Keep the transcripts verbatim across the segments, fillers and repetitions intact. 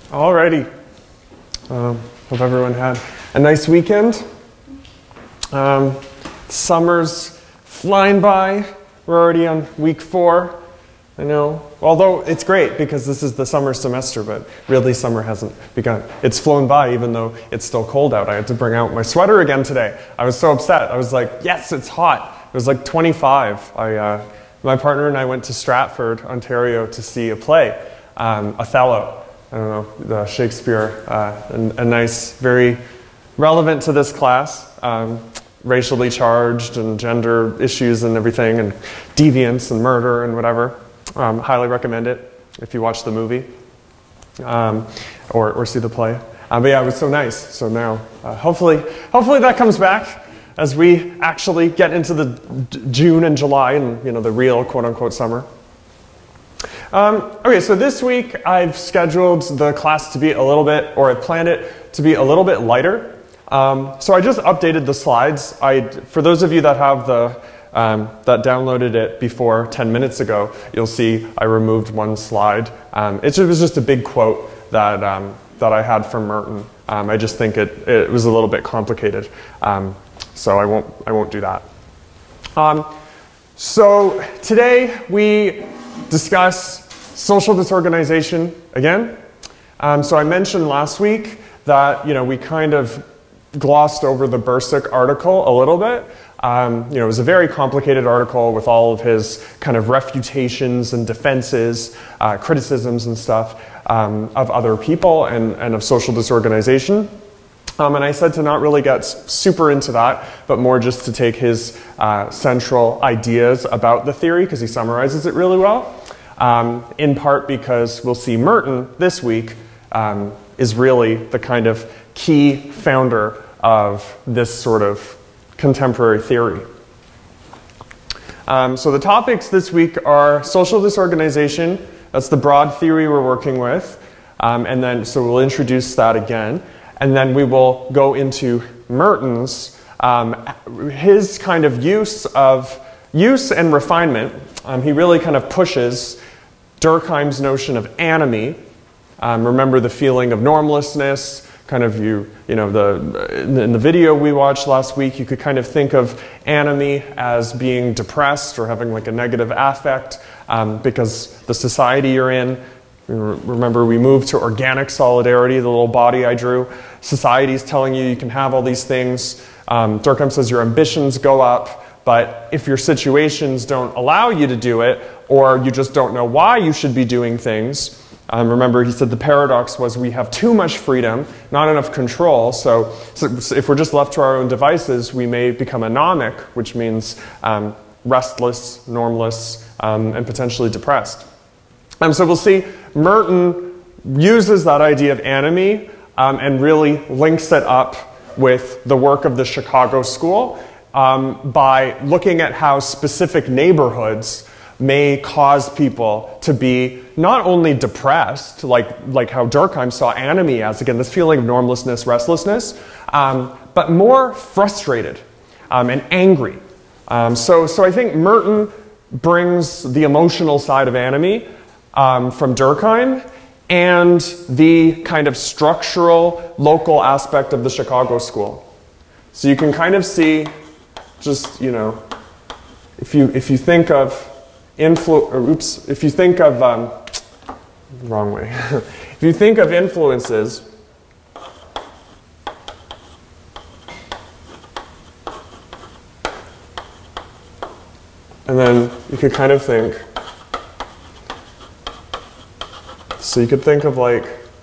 Alrighty. Um, hope everyone had a nice weekend. Um, summer's flying by. We're already on week four. I know. Although it's great because this is the summer semester, but really summer hasn't begun. It's flown by even though it's still cold out. I had to bring out my sweater again today. I was so upset. I was like, yes, it's hot. It was like twenty-five. I, uh, my partner and I went to Stratford, Ontario to see a play, um, Othello. I don't know, the Shakespeare, uh, a, a nice, very relevant to this class, um, racially charged and gender issues and everything, and deviance and murder and whatever. Um, highly recommend it if you watch the movie um, or, or see the play. Uh, but yeah, it was so nice. So now, uh, hopefully, hopefully that comes back as we actually get into the d June and July and you know the real quote-unquote summer. Um, okay, so this week I've scheduled the class to be a little bit, or I planned it to be a little bit lighter. Um, so I just updated the slides. I, for those of you that have the, um, that downloaded it before ten minutes ago, you'll see I removed one slide. Um, it was just a big quote that, um, that I had from Merton. Um, I just think it, it was a little bit complicated. Um, so I won't, I won't do that. Um, so today we discuss social disorganization again. Um, so I mentioned last week that you know we kind of glossed over the Bursick article a little bit. Um, you know, it was a very complicated article with all of his kind of refutations and defenses, uh, criticisms and stuff um, of other people and, and of social disorganization. Um, and I said to not really get super into that, but more just to take his uh, central ideas about the theory, because he summarizes it really well. Um, in part because we'll see Merton this week um, is really the kind of key founder of this sort of contemporary theory. Um, so the topics this week are social disorganization. That's the broad theory we're working with. Um, and then, so we'll introduce that again. And then we will go into Merton's, um, his kind of use of use and refinement. Um, he really kind of pushes Durkheim's notion of anomie. Um, remember the feeling of normlessness, kind of you, you know, the, in the video we watched last week, you could kind of think of anomie as being depressed or having like a negative affect um, because the society you're in. Remember, we moved to organic solidarity, the little body I drew. Society's telling you you can have all these things. Um, Durkheim says your ambitions go up, but if your situations don't allow you to do it, or you just don't know why you should be doing things, um, remember he said the paradox was we have too much freedom, not enough control, so, so, so if we're just left to our own devices, we may become anomic, which means um, restless, normless, um, and potentially depressed. Um, so we'll see Merton uses that idea of anomie um, and really links it up with the work of the Chicago School um, by looking at how specific neighborhoods may cause people to be not only depressed, like, like how Durkheim saw anomie as, again, this feeling of normlessness, restlessness, um, but more frustrated um, and angry. Um, so, so I think Merton brings the emotional side of anomie Um, from Durkheim and the kind of structural local aspect of the Chicago School. So you can kind of see just, you know, if you, if you think of influ, or oops, if you think of, um, wrong way. If you think of influences, and then you could kind of think, so you could think of like,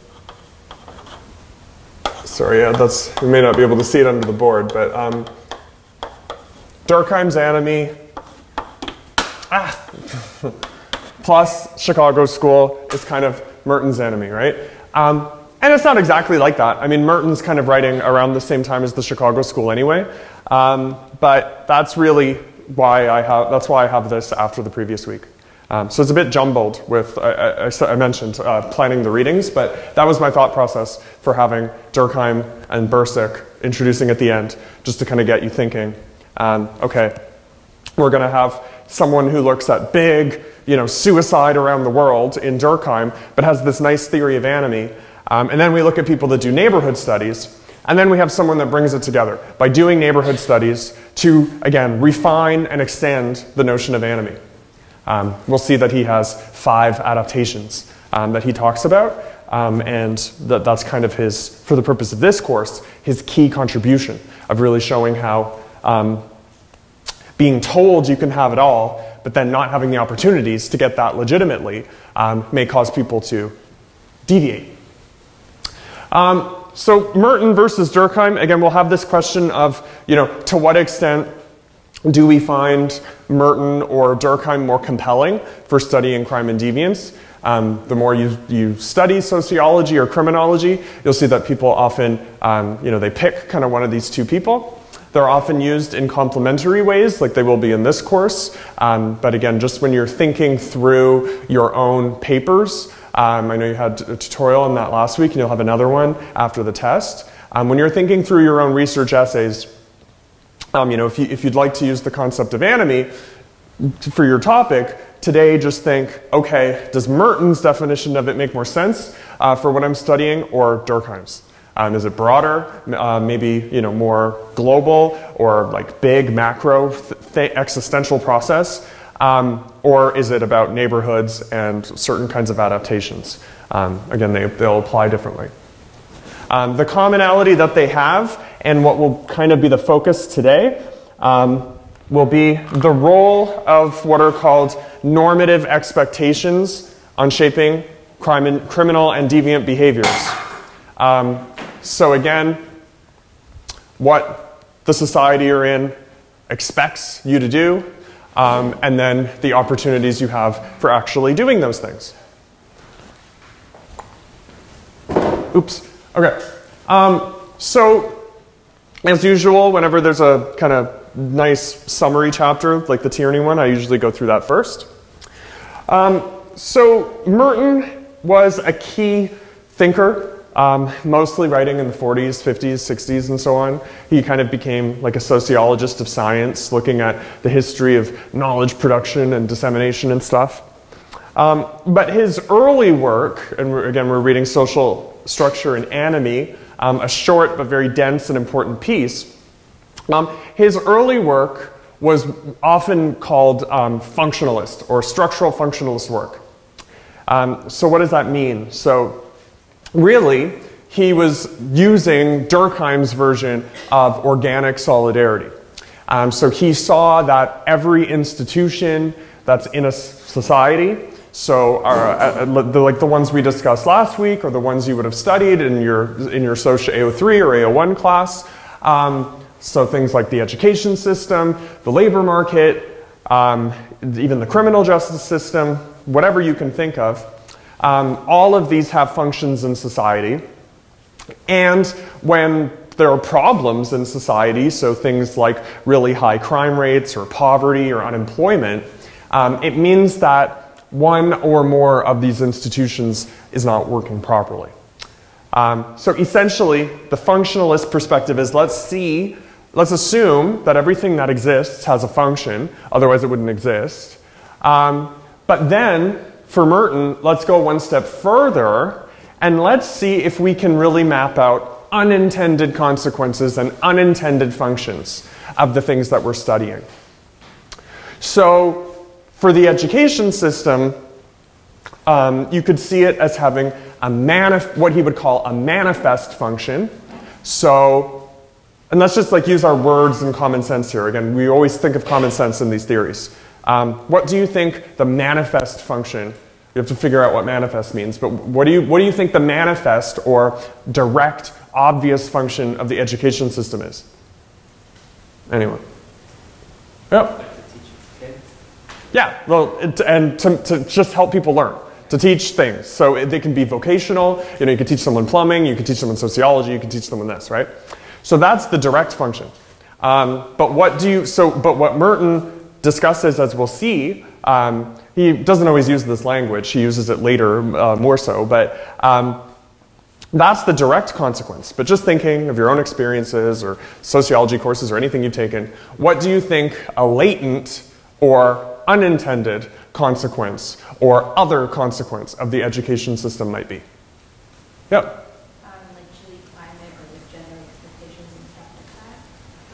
sorry, yeah, that's, you may not be able to see it under the board, but um, Durkheim's anomie, ah, plus Chicago School is kind of Merton's anomie, right? Um, and it's not exactly like that. I mean, Merton's kind of writing around the same time as the Chicago School anyway, um, but that's really why I have, that's why I have this after the previous week. Um, so it's a bit jumbled with, I, I, I mentioned uh, planning the readings, but that was my thought process for having Durkheim and Bursick introducing at the end, just to kind of get you thinking, um, okay, we're going to have someone who looks at big, you know, suicide around the world in Durkheim, but has this nice theory of anomie. Um, and then we look at people that do neighborhood studies, and then we have someone that brings it together by doing neighborhood studies to, again, refine and extend the notion of anomie. Um, we'll see that he has five adaptations um, that he talks about, um, and that, that's kind of his, for the purpose of this course, his key contribution of really showing how um, being told you can have it all, but then not having the opportunities to get that legitimately um, may cause people to deviate. Um, so Merton versus Durkheim, again, we'll have this question of, you know, to what extent do we find Merton or Durkheim more compelling for studying crime and deviance? Um, the more you, you study sociology or criminology, you'll see that people often, um, you know, they pick kind of one of these two people. They're often used in complementary ways, like they will be in this course. Um, but again, just when you're thinking through your own papers, um, I know you had a tutorial on that last week, and you'll have another one after the test. Um, when you're thinking through your own research essays, um, you know, if, you, if you'd like to use the concept of anomie for your topic, today just think, okay, does Merton's definition of it make more sense uh, for what I'm studying, or Durkheim's? Um, is it broader, uh, maybe you know, more global, or like big macro th existential process? Um, or is it about neighborhoods and certain kinds of adaptations? Um, again, they, they'll apply differently. Um, the commonality that they have, and what will kind of be the focus today, um, will be the role of what are called normative expectations on shaping crime and, criminal and deviant behaviors. Um, so again, what the society you're in expects you to do, um, and then the opportunities you have for actually doing those things. Oops. Okay. Um, so, as usual, whenever there's a kind of nice summary chapter, like the tyranny one, I usually go through that first. Um, so, Merton was a key thinker. Um, mostly writing in the forties, fifties, sixties, and so on. He kind of became like a sociologist of science, looking at the history of knowledge production and dissemination and stuff. Um, but his early work, and we're, again we're reading Social Structure and Anomie, um, a short but very dense and important piece. Um, his early work was often called um, functionalist or structural functionalist work. Um, so what does that mean? So really, he was using Durkheim's version of organic solidarity. Um, so he saw that every institution that's in a society, so our, uh, the, like the ones we discussed last week, or the ones you would have studied in your, in your Socia A O three or A O one class, um, so things like the education system, the labor market, um, even the criminal justice system, whatever you can think of, Um, all of these have functions in society, and when there are problems in society, so things like really high crime rates or poverty or unemployment, um, it means that one or more of these institutions is not working properly. Um, so essentially, the functionalist perspective is let's see, let's assume that everything that exists has a function, otherwise it wouldn't exist. Um, but then, for Merton, let's go one step further, and let's see if we can really map out unintended consequences and unintended functions of the things that we're studying. So, for the education system, um, you could see it as having a manif- what he would call a manifest function. So, and let's just like use our words and common sense here. Again, we always think of common sense in these theories. Um, what do you think the manifest function, you have to figure out what manifest means, but what do you, what do you think the manifest or direct, obvious function of the education system is? Anyone? Yep. Yeah, well, it, and to, to just help people learn, to teach things. So it, they can be vocational, you know, you can teach someone plumbing, you can teach someone sociology, you can teach someone this, right? So that's the direct function. Um, but what do you, so, but what Merton discusses, as we'll see, um, he doesn't always use this language, he uses it later uh, more so, but um, that's the direct consequence. But just thinking of your own experiences or sociology courses or anything you've taken, what do you think a latent or unintended consequence or other consequence of the education system might be? Yep.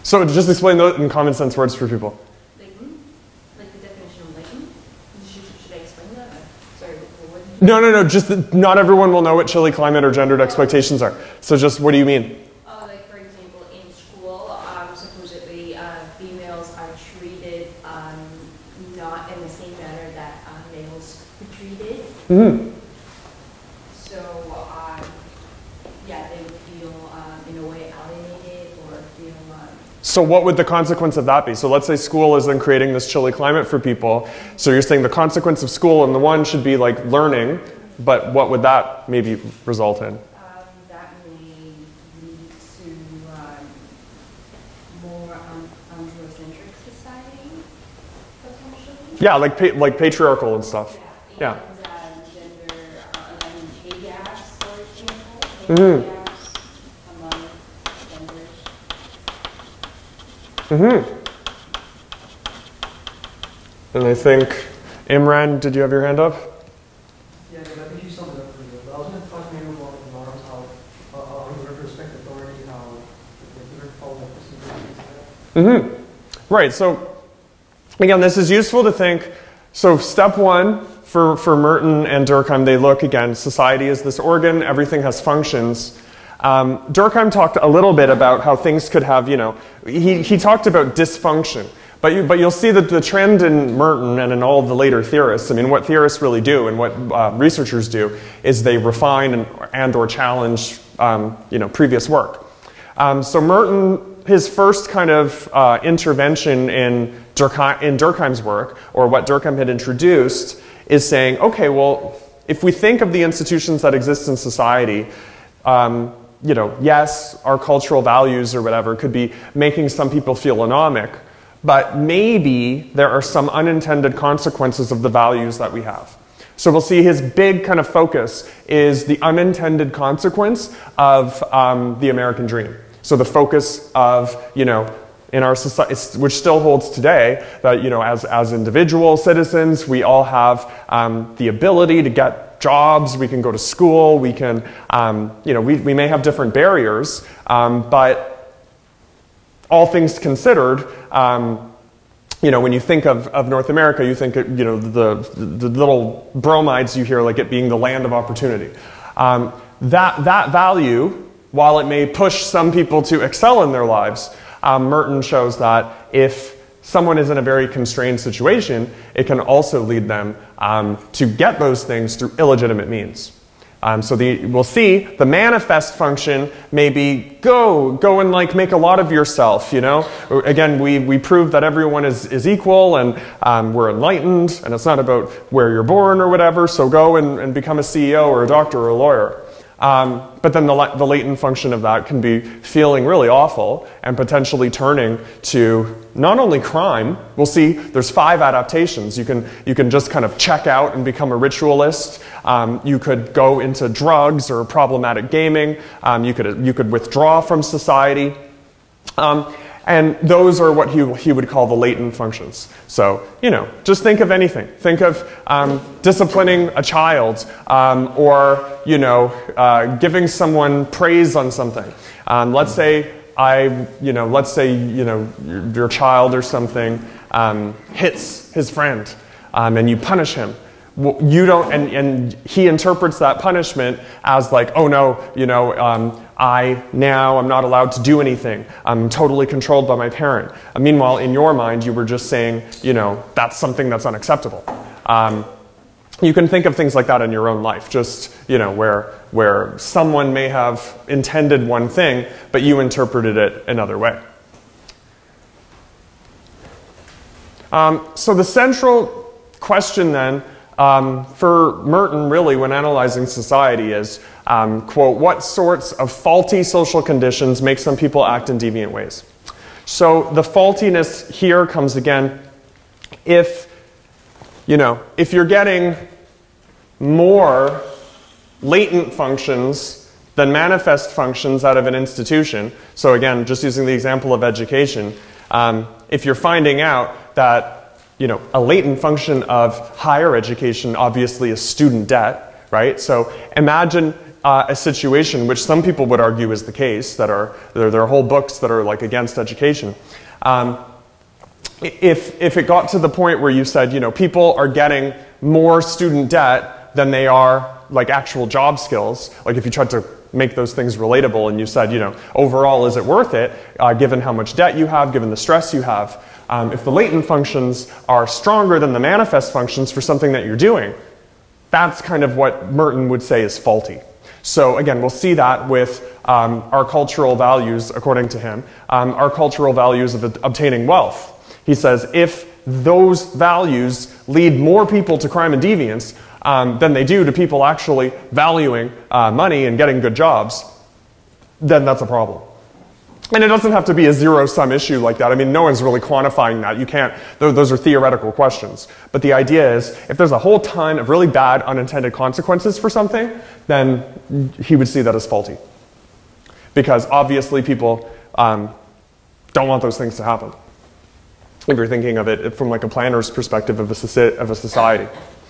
So just explain those in common sense words for people. Latent? Like the definition of latent? Should, should I explain that? Sorry, what did you No, no, no, just that not everyone will know what chilly climate or gendered expectations are. So just what do you mean? Oh, like for example, in school, um, supposedly uh, females are treated um, not in the same manner that uh, males are treated. Mm-hmm. So, um, yeah, they would feel um, in a way alienated or feel... Um, So what would the consequence of that be? So let's say school is then creating this chilly climate for people. So you're saying the consequence of school in the one should be like learning, but what would that maybe result in? um, that may lead to um, more um, androcentric society, potentially. Yeah, like pa like patriarchal and stuff. Yeah. Yeah. And uh, gender, uh, I mean, pay gaps, for example. Pay Mhm. gaps among genders. Mm-hmm. And I think, Imran, did you have your hand up? Yeah, I think you summed it up pretty well. But I was going to talk maybe about the norms, how uh, uh, we respect authority, how we follow that procedure. Mm-hmm. Right, so again, this is useful to think. So step one, for, for Merton and Durkheim, they look, again, society is this organ, everything has functions. Um, Durkheim talked a little bit about how things could have, you know, he, he talked about dysfunction. But, you, but you'll see that the trend in Merton and in all of the later theorists, I mean, what theorists really do and what uh, researchers do is they refine and, and or challenge, um, you know, previous work. Um, so Merton, his first kind of uh, intervention in, Durkheim, in Durkheim's work, or what Durkheim had introduced, is saying, okay, well, if we think of the institutions that exist in society, um, you know, yes, our cultural values or whatever could be making some people feel anomic, but maybe there are some unintended consequences of the values that we have. So we'll see his big kind of focus is the unintended consequence of um, the American dream. So the focus of, you know, in our society, which still holds today, that, you know, as, as individual citizens, we all have um, the ability to get jobs, we can go to school, we can, um, you know, we, we may have different barriers, um, but all things considered, um, you know, when you think of, of North America, you think, you know, the, the little bromides you hear, like it being the land of opportunity. Um, that, that value, while it may push some people to excel in their lives, um, Merton shows that if someone is in a very constrained situation, it can also lead them um, to get those things through illegitimate means. Um, so the, we'll see the manifest function may be go, go and like make a lot of yourself, you know. Again, we, we prove that everyone is, is equal and um, we're enlightened and it's not about where you're born or whatever, so go and, and become a C E O or a doctor or a lawyer. Um, but then the, the latent function of that can be feeling really awful and potentially turning to not only crime. We'll see there's five adaptations. You can, you can just kind of check out and become a ritualist. Um, you could go into drugs or problematic gaming. Um, you, could, you could withdraw from society. Um, And those are what he, he would call the latent functions. So, you know, just think of anything. Think of um, disciplining a child um, or, you know, uh, giving someone praise on something. Um, let's say I, you know, let's say, you know, your, your child or something um, hits his friend um, and you punish him. You don't, and, and he interprets that punishment as like, oh no, you know, um, I now am not allowed to do anything. I'm totally controlled by my parent. Uh, meanwhile, in your mind, you were just saying, you know, that's something that's unacceptable. Um, you can think of things like that in your own life, just, you know, where, where someone may have intended one thing, but you interpreted it another way. Um, so the central question then, Um, for Merton, really, when analyzing society is, um, quote, what sorts of faulty social conditions make some people act in deviant ways? So the faultiness here comes again, if, you know, if you're getting more latent functions than manifest functions out of an institution, so again, just using the example of education, um, if you're finding out that you know, a latent function of higher education obviously is student debt, right? So imagine uh, a situation, which some people would argue is the case, that are, there, there are whole books that are like against education. Um, if, if it got to the point where you said, you know, people are getting more student debt than they are like actual job skills, like if you tried to make those things relatable and you said, you know, overall, is it worth it, uh, given how much debt you have, given the stress you have, um, if the latent functions are stronger than the manifest functions for something that you're doing, that's kind of what Merton would say is faulty. So again, we'll see that with um, our cultural values, according to him, um, our cultural values of obtaining wealth. He says if those values lead more people to crime and deviance um, than they do to people actually valuing uh, money and getting good jobs, then that's a problem. And it doesn't have to be a zero-sum issue like that. I mean, no one's really quantifying that. You can't, those are theoretical questions. But the idea is, if there's a whole ton of really bad unintended consequences for something, then he would see that as faulty. Because obviously people um, don't want those things to happen. If you're thinking of it from like a planner's perspective of a, of a society.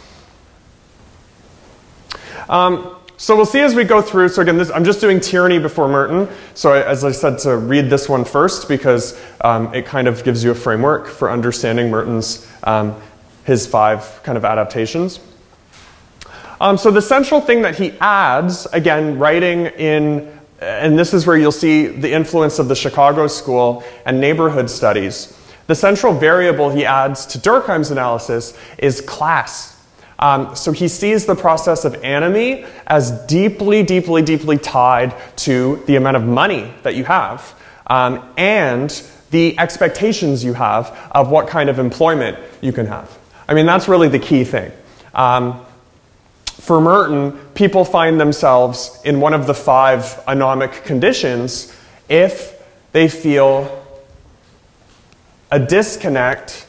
Um, So we'll see as we go through. So again, this, I'm just doing tyranny before Merton. So I, as I said, to read this one first because um, it kind of gives you a framework for understanding Merton's, um, his five kind of adaptations. Um, so the central thing that he adds, again, writing in, and this is where you'll see the influence of the Chicago School and neighborhood studies. The central variable he adds to Durkheim's analysis is class. Um, so he sees the process of anomie as deeply, deeply, deeply tied to the amount of money that you have um, and the expectations you have of what kind of employment you can have. I mean, that's really the key thing. Um, for Merton, people find themselves in one of the five anomic conditions if they feel a disconnect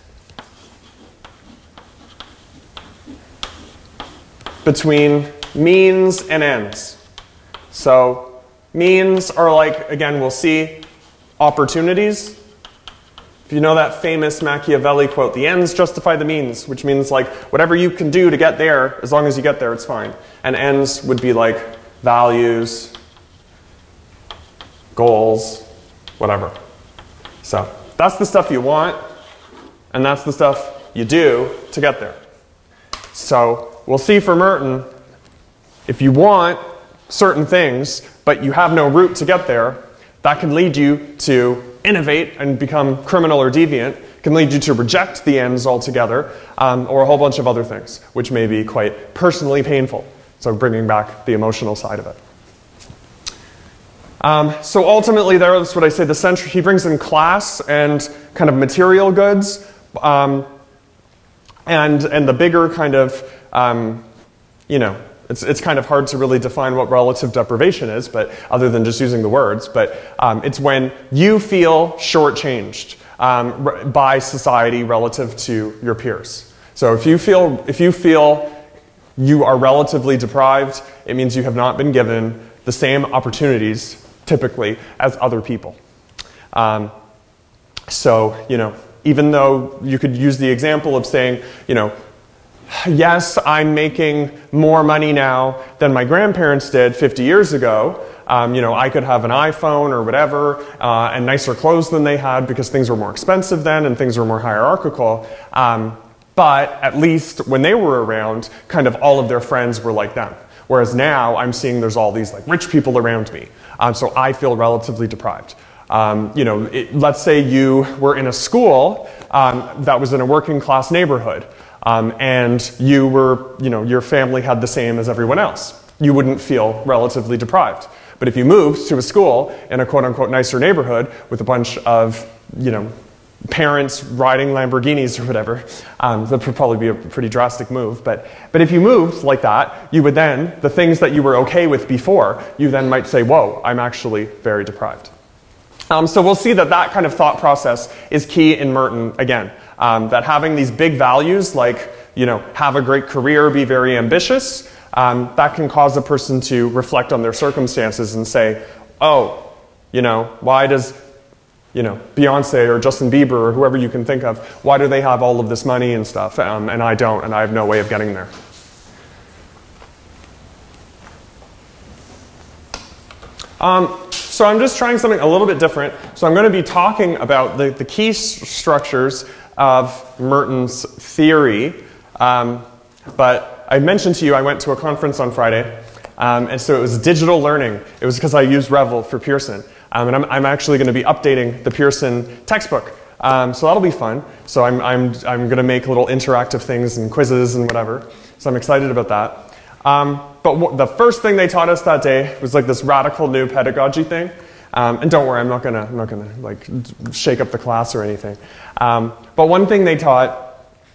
between means and ends. So means are like, again, we'll see opportunities. If you know that famous Machiavelli quote, the ends justify the means, which means like whatever you can do to get there, as long as you get there, it's fine. And ends would be like values, goals, whatever. So that's the stuff you want, and that's the stuff you do to get there. So we'll see for Merton, if you want certain things, but you have no route to get there, that can lead you to innovate and become criminal or deviant, can lead you to reject the ends altogether, um, or a whole bunch of other things, which may be quite personally painful. So bringing back the emotional side of it. Um, so ultimately, there, that's what I say, the central, he brings in class and kind of material goods, um, and, and the bigger kind of Um, you know, it's, it's kind of hard to really define what relative deprivation is, but other than just using the words, but um, it's when you feel shortchanged um, by society relative to your peers. So if you feel, if you feel you are relatively deprived, it means you have not been given the same opportunities, typically, as other people. Um, so, you know, even though you could use the example of saying, you know, yes, I'm making more money now than my grandparents did fifty years ago. Um, you know, I could have an iPhone or whatever, uh, and nicer clothes than they had because things were more expensive then and things were more hierarchical. Um, but at least when they were around, kind of all of their friends were like them. Whereas now I'm seeing there's all these like rich people around me. Um, so I feel relatively deprived. Um, you know, it, let's say you were in a school um, that was in a working class neighborhood. Um, and you were, you know, your family had the same as everyone else. You wouldn't feel relatively deprived. But if you moved to a school in a quote-unquote nicer neighborhood with a bunch of, you know, parents riding Lamborghinis or whatever, um, that would probably be a pretty drastic move. But, but if you moved like that, you would then, the things that you were okay with before, you then might say, whoa, I'm actually very deprived. Um, so we'll see that that kind of thought process is key in Merton again. Um, that having these big values like, you know, have a great career, be very ambitious, um, that can cause a person to reflect on their circumstances and say, oh, you know, why does, you know, Beyonce or Justin Bieber or whoever you can think of, why do they have all of this money and stuff, um, and I don't, and I have no way of getting there. Um, so I'm just trying something a little bit different. So I'm going to be talking about the, the key structures of Merton's theory. Um, but I mentioned to you I went to a conference on Friday. Um, and so it was digital learning. It was because I used Revel for Pearson. Um, and I'm, I'm actually going to be updating the Pearson textbook. Um, so that'll be fun. So I'm, I'm, I'm going to make little interactive things and quizzes and whatever. So I'm excited about that. Um, but w the first thing they taught us that day was like this radical new pedagogy thing. Um, and don't worry, I'm not gonna, I'm not gonna like shake up the class or anything. Um, but one thing they taught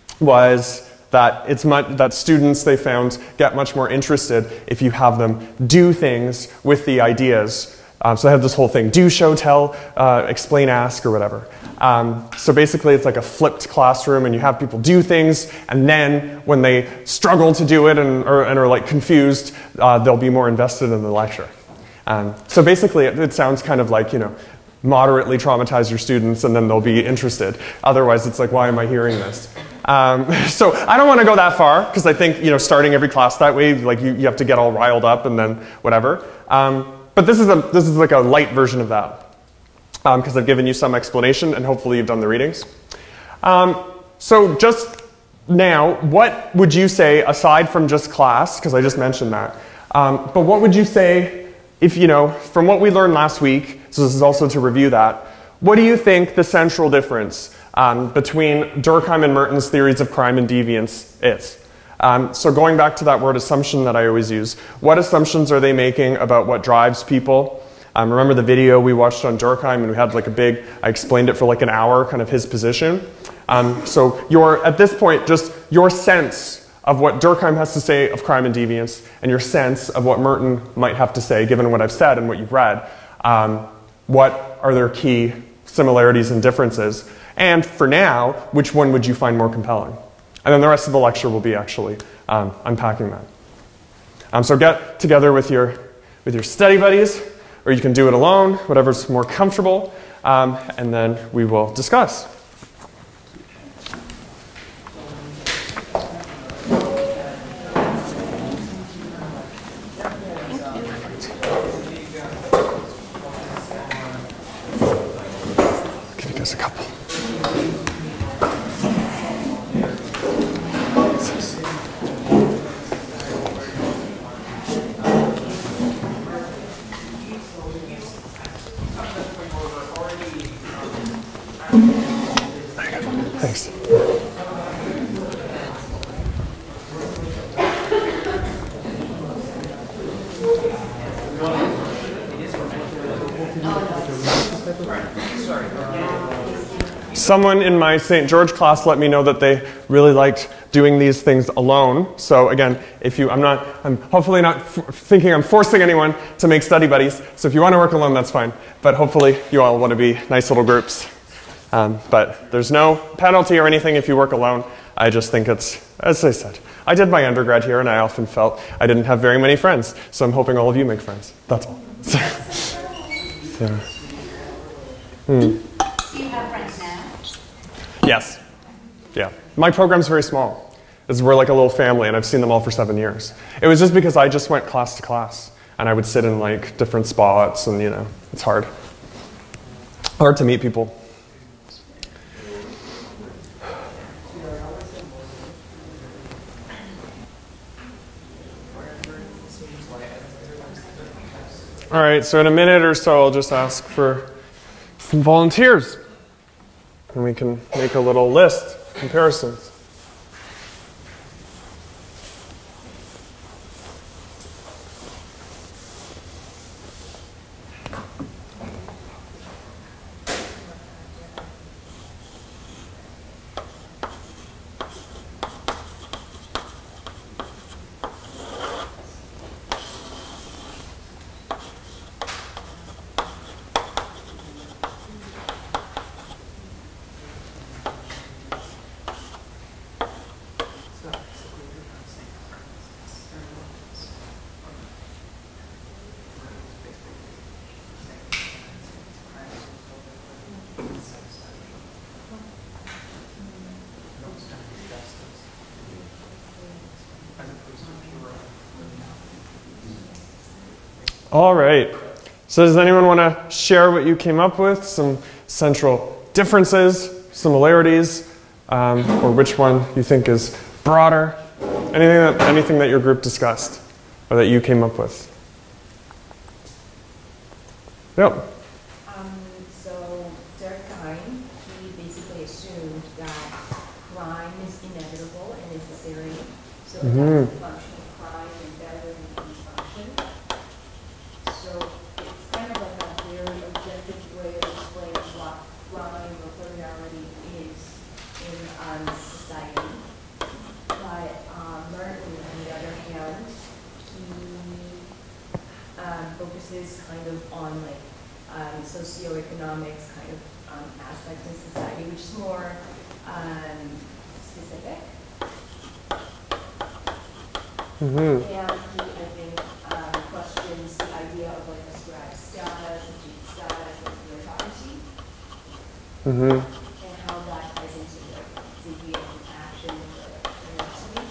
was that it's much, that students they found get much more interested if you have them do things with the ideas. Um, so I have this whole thing: do, show, tell, uh, explain, ask, or whatever. Um, so basically it's like a flipped classroom, and you have people do things, and then when they struggle to do it and, or, and are like confused, uh, they'll be more invested in the lecture. Um, so basically it, it sounds kind of like, you know, moderately traumatize your students and then they'll be interested. Otherwise it's like, why am I hearing this? Um, so I don't want to go that far, because I think, you know, starting every class that way, like you, you have to get all riled up and then whatever. Um, but this is, a, this is like a light version of that. Because um, I've given you some explanation, and hopefully you've done the readings. Um, so just now, what would you say, aside from just class, because I just mentioned that, um, but what would you say, if, you know, from what we learned last week, so this is also to review that, what do you think the central difference um, between Durkheim and Merton's theories of crime and deviance is? Um, so going back to that word assumption that I always use, what assumptions are they making about what drives people? Um, remember the video we watched on Durkheim, and we had like a big, I explained it for like an hour, kind of his position. Um, so your, at this point, just your sense of what Durkheim has to say of crime and deviance, and your sense of what Merton might have to say, given what I've said and what you've read. Um, what are their key similarities and differences? And for now, which one would you find more compelling? And then the rest of the lecture will be actually um, unpacking that. Um, so get together with your, with your study buddies, or you can do it alone, whatever's more comfortable, um, and then we will discuss. Give you guys a couple. Thanks. Someone in my Saint George class let me know that they really liked doing these things alone. So again, if you, I'm not, I'm hopefully not f thinking I'm forcing anyone to make study buddies. So if you want to work alone, that's fine. But hopefully you all want to be nice little groups. Um, but there's no penalty or anything if you work alone. I just think it's, as I said, I did my undergrad here, and I often felt I didn't have very many friends. So I'm hoping all of you make friends. That's all. So, hmm. Do you have friends now? Yes. Yeah. My program's very small. It's, we're like a little family, and I've seen them all for seven years. It was just because I just went class to class, and I would sit in like different spots, and you know, it's hard. Hard to meet people. All right, so in a minute or so, I'll just ask for some volunteers, and we can make a little list, comparisons. All right, So does anyone want to share what you came up with? Some central differences, similarities, um, or which one you think is broader? Anything that, anything that your group discussed or that you came up with? Yep. Um, so Durkheim, he basically assumed that crime is inevitable and necessary. So Mm-hmm. that's the function of crime and better than its function. So it's kind of like a very objective way of explaining what crime or criminality is in um, society. But um, Merton, on the other hand, he um, focuses kind of on like um, socioeconomics kind of um, aspects in society, which is more um, specific. Mm-hmm. And he, I think, um, questions the idea of like ascribed status, achieved status, and meritocracy, Mm-hmm. and how that ties into like deviant action or curiosity.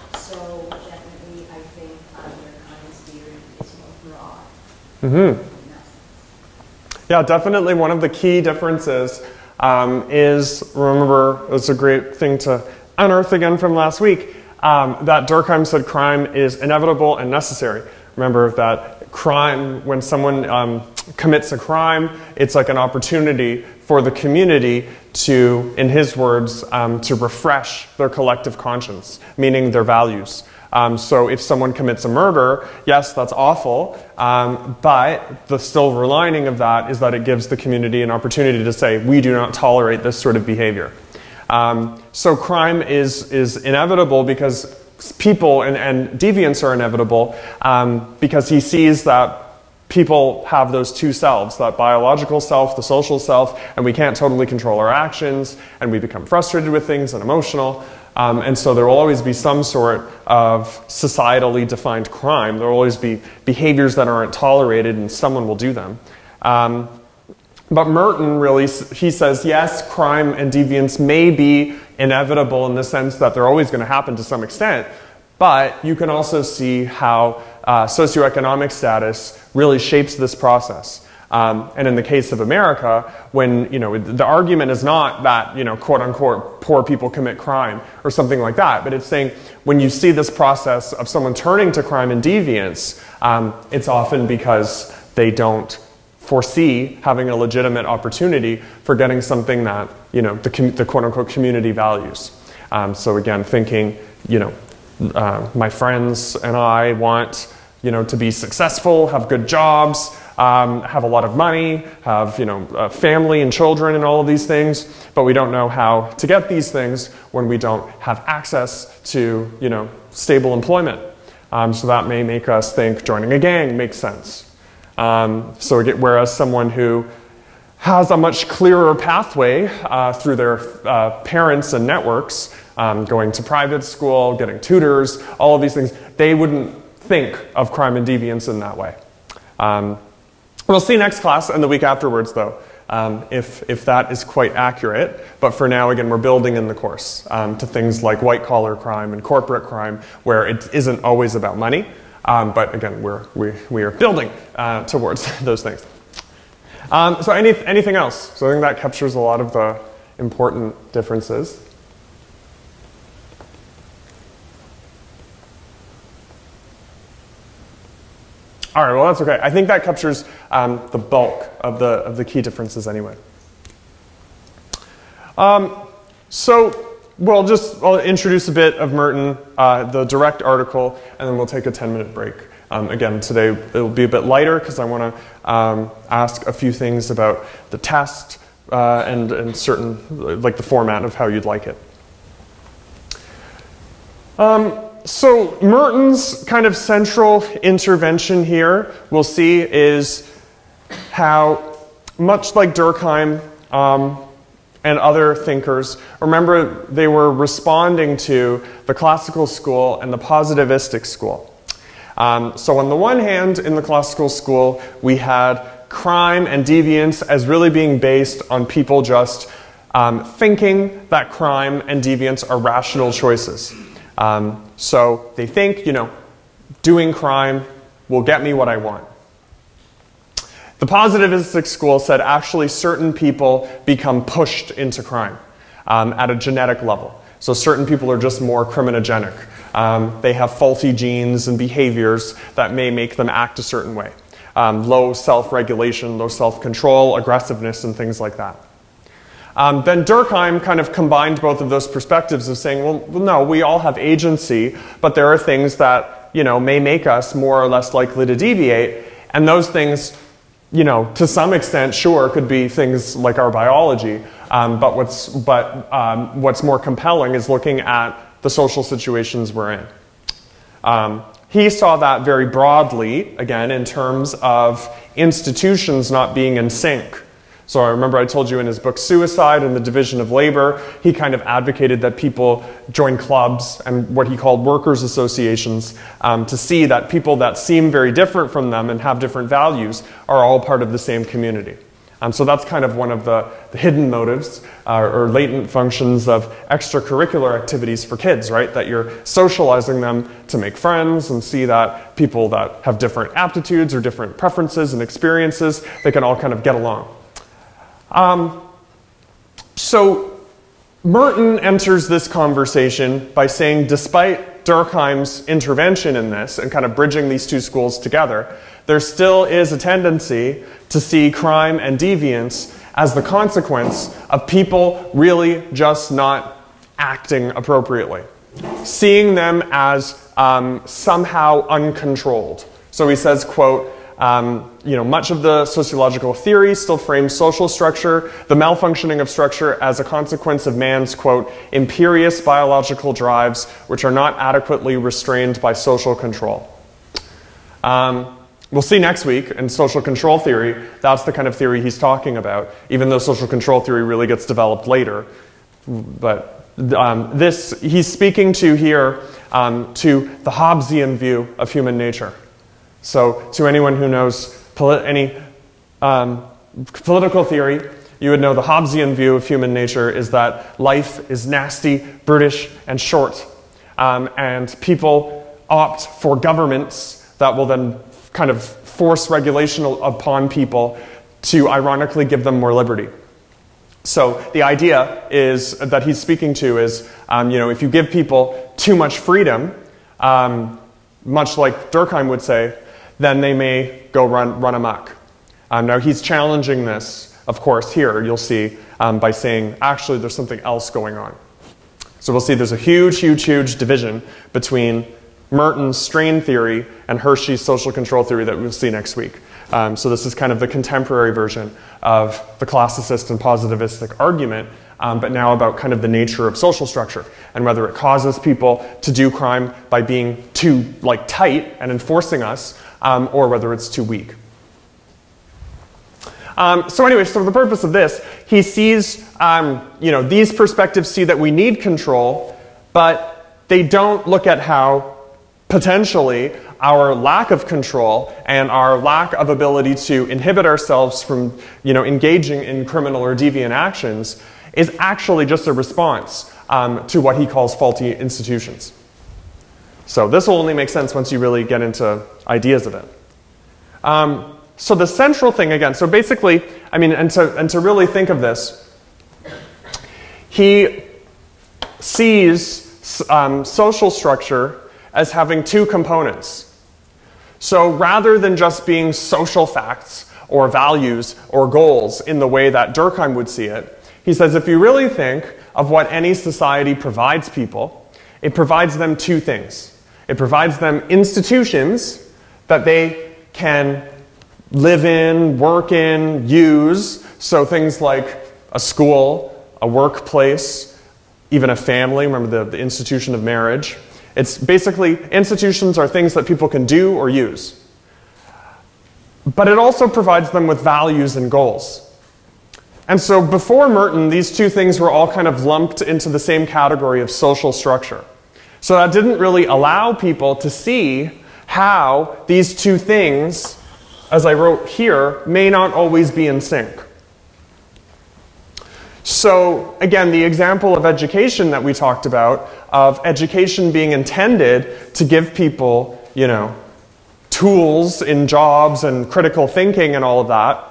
So definitely, I think um, Durkheim's theory is more broad. Mm-hmm. in that sense. Yeah, definitely one of the key differences um, is, remember, it's a great thing to unearth again from last week, um, that Durkheim said crime is inevitable and necessary. Remember that crime, when someone um, commits a crime, it's like an opportunity for the community to, in his words, um, to refresh their collective conscience, meaning their values. Um, so if someone commits a murder, yes, that's awful, um, but the silver lining of that is that it gives the community an opportunity to say, we do not tolerate this sort of behavior. Um, so crime is, is inevitable because people and, and deviants are inevitable um, because he sees that people have those two selves, that biological self, the social self, and we can't totally control our actions, and we become frustrated with things and emotional. Um, and so there will always be some sort of societally defined crime. There will always be behaviors that aren't tolerated, and someone will do them. Um, but Merton really, he says, yes, crime and deviance may be inevitable in the sense that they're always going to happen to some extent, but you can also see how uh, socioeconomic status really shapes this process. Um, and in the case of America, when, you know, the argument is not that, you know, quote unquote, poor people commit crime or something like that, but it's saying when you see this process of someone turning to crime and deviance, um, it's often because they don't foresee having a legitimate opportunity for getting something that, you know, the, the quote unquote community values. Um, so again, thinking, you know, uh, my friends and I want, you know, to be successful, have good jobs, Um, have a lot of money, have, you know, a family and children and all of these things, but we don't know how to get these things when we don't have access to, you know, stable employment. Um, so that may make us think joining a gang makes sense. Um, so again, whereas someone who has a much clearer pathway uh, through their uh, parents and networks, um, going to private school, getting tutors, all of these things, they wouldn't think of crime and deviance in that way. Um, We'll see next class and the week afterwards, though, um, if, if that is quite accurate. But for now, again, we're building in the course um, to things like white-collar crime and corporate crime, where it isn't always about money. Um, but again, we're, we, we are building uh, towards those things. Um, so any, anything else? So I think that captures a lot of the important differences. All right, well, that's okay. I think that captures um, the bulk of the, of the key differences anyway. Um, so we'll just I'll introduce a bit of Merton, uh, the direct article, and then we'll take a ten minute break. Um, again, today it will be a bit lighter because I want to um, ask a few things about the test uh, and, and certain, like the format of how you'd like it. Um, So Merton's kind of central intervention here, we'll see, is how, much like Durkheim um, and other thinkers, remember they were responding to the classical school and the positivistic school. Um, so on the one hand, in the classical school, we had crime and deviance as really being based on people just um, thinking that crime and deviance are rational choices. Um, so they think, you know, doing crime will get me what I want. The positivistic school said actually certain people become pushed into crime um, at a genetic level. So certain people are just more criminogenic. Um, they have faulty genes and behaviors that may make them act a certain way. Um, low self-regulation, low self-control, aggressiveness, and things like that. Um, then Durkheim kind of combined both of those perspectives of saying, well, well, no, we all have agency, but there are things that, you know, may make us more or less likely to deviate, and those things, you know, to some extent, sure, could be things like our biology, um, but what's but um, what's more compelling is looking at the social situations we're in. Um, he saw that very broadly, again, in terms of institutions not being in sync. So I remember I told you in his book Suicide and the Division of Labor, he kind of advocated that people join clubs and what he called workers' associations um, to see that people that seem very different from them and have different values are all part of the same community. Um, so that's kind of one of the, the hidden motives uh, or latent functions of extracurricular activities for kids, right? That you're socializing them to make friends and see that people that have different aptitudes or different preferences and experiences, they can all kind of get along. Um, so Merton enters this conversation by saying, despite Durkheim's intervention in this and kind of bridging these two schools together, there still is a tendency to see crime and deviance as the consequence of people really just not acting appropriately, seeing them as um, somehow uncontrolled. So he says, quote, Um, you know, much of the sociological theory still frames social structure, the malfunctioning of structure, as a consequence of man's, quote, imperious biological drives, which are not adequately restrained by social control. Um, we'll see next week in social control theory, that's the kind of theory he's talking about, even though social control theory really gets developed later. But um, this, he's speaking to here um, to the Hobbesian view of human nature. So to anyone who knows polit any um, political theory, you would know the Hobbesian view of human nature is that life is nasty, brutish, and short. Um, and people opt for governments that will then kind of force regulation upon people to ironically give them more liberty. So the idea is that he's speaking to is, um, you know, if you give people too much freedom, um, much like Durkheim would say, then they may go run, run amok. Um, now he's challenging this, of course, here you'll see, um, by saying, actually there's something else going on. So we'll see there's a huge, huge, huge division between Merton's strain theory and Hershey's social control theory that we'll see next week. Um, so this is kind of the contemporary version of the classicist and positivistic argument, um, but now about kind of the nature of social structure and whether it causes people to do crime by being too like tight and enforcing us, um, or whether it's too weak. Um, so anyway, so for the purpose of this, he sees, um, you know, these perspectives see that we need control, but they don't look at how potentially our lack of control and our lack of ability to inhibit ourselves from, you know, engaging in criminal or deviant actions is actually just a response um, to what he calls faulty institutions. So this will only make sense once you really get into ideas of it. Um, so the central thing again, so basically, I mean, and to, and to really think of this, he sees um, social structure as having two components. So rather than just being social facts or values or goals in the way that Durkheim would see it, he says if you really think of what any society provides people, it provides them two things. It provides them institutions that they can live in, work in, use, so things like a school, a workplace, even a family, remember the, the institution of marriage. It's basically, institutions are things that people can do or use. But it also provides them with values and goals. And so before Merton, these two things were all kind of lumped into the same category of social structure. So that didn't really allow people to see how these two things, as I wrote here, may not always be in sync. So again, the example of education that we talked about, of education being intended to give people, you know, tools in jobs and critical thinking and all of that,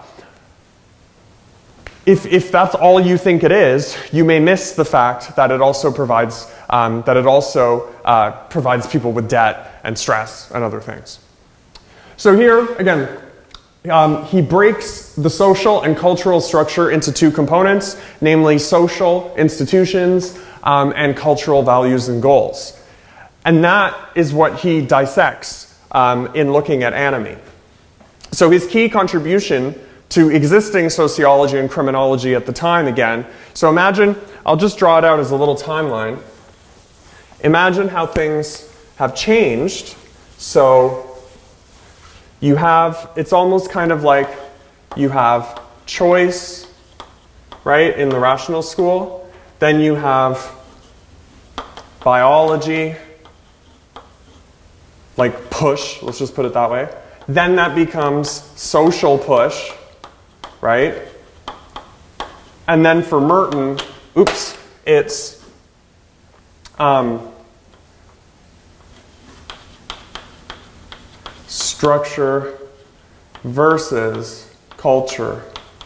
if, if that's all you think it is, you may miss the fact that it also provides, um, that it also uh, provides people with debt and stress and other things. So here, again, um, he breaks the social and cultural structure into two components, namely social institutions um, and cultural values and goals. And that is what he dissects um, in looking at anime. So his key contribution to existing sociology and criminology at the time again. So imagine, I'll just draw it out as a little timeline. Imagine how things have changed. So you have, it's almost kind of like you have choice, right, in the rational school. Then you have biology, like push, let's just put it that way. Then that becomes social push, right? And then for Merton, oops, it's um, structure versus culture.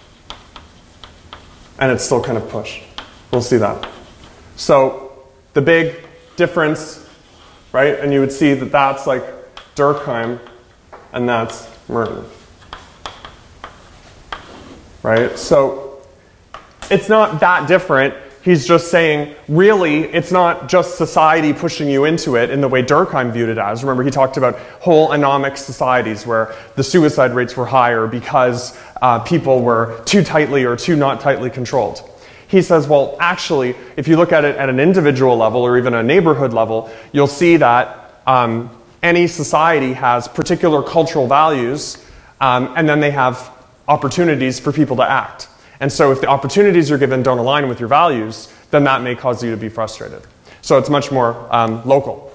And it's still kind of push. We'll see that. So the big difference, right? And you would see that that's like Durkheim and that's Merton. Right? So it's not that different. He's just saying, really, it's not just society pushing you into it in the way Durkheim viewed it as. Remember, he talked about whole anomic societies where the suicide rates were higher because uh, people were too tightly or too not tightly controlled. He says, well, actually, if you look at it at an individual level or even a neighborhood level, you'll see that um, any society has particular cultural values, um, and then they have opportunities for people to act. And so if the opportunities you're given don't align with your values, then that may cause you to be frustrated. So it's much more um, local.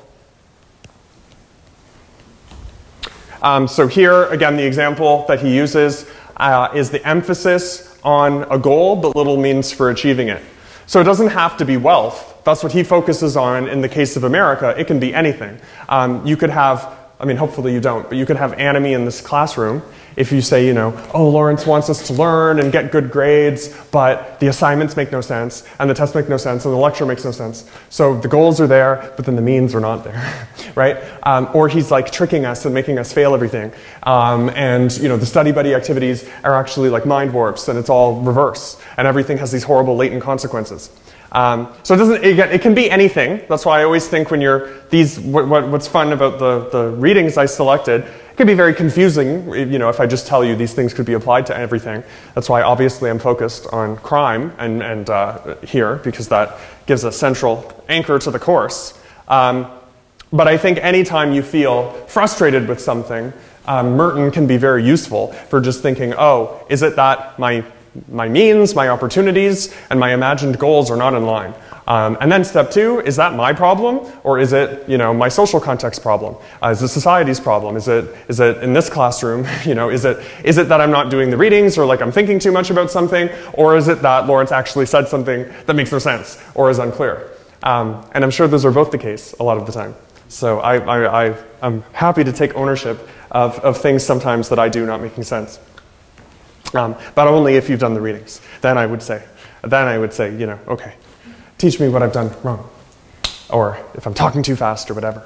Um, so here, again, the example that he uses uh, is the emphasis on a goal, but little means for achieving it. So it doesn't have to be wealth. That's what he focuses on in the case of America. It can be anything. Um, you could have, I mean, hopefully you don't, but you could have anime in this classroom. If you say, you know, oh, Lawrence wants us to learn and get good grades, but the assignments make no sense, and the tests make no sense, and the lecture makes no sense. So the goals are there, but then the means are not there, right? Um, or he's like tricking us and making us fail everything. Um, and, you know, the study buddy activities are actually like mind warps, and it's all reverse, and everything has these horrible latent consequences. Um, so it doesn't, it, it can be anything. That's why I always think when you're, these, what, what, what's fun about the, the readings I selected, it can be very confusing, you know, if I just tell you these things could be applied to everything. That's why obviously I'm focused on crime and, and uh, here, because that gives a central anchor to the course. Um, but I think anytime you feel frustrated with something, um, Merton can be very useful for just thinking, oh, is it that my my means, my opportunities, and my imagined goals are not in line. Um, and then step two, is that my problem, or is it, you know, my social context problem? Uh, is it society's problem? Is it, is it in this classroom, you know, is it, is it that I'm not doing the readings, or like I'm thinking too much about something, or is it that Lawrence actually said something that makes no sense, or is unclear? Um, and I'm sure those are both the case a lot of the time. So I, I, I, I'm happy to take ownership of, of things sometimes that I do not making sense. Um, but only if you've done the readings. Then I would say, then I would say, you know, okay, teach me what I've done wrong. Or if I'm talking too fast or whatever.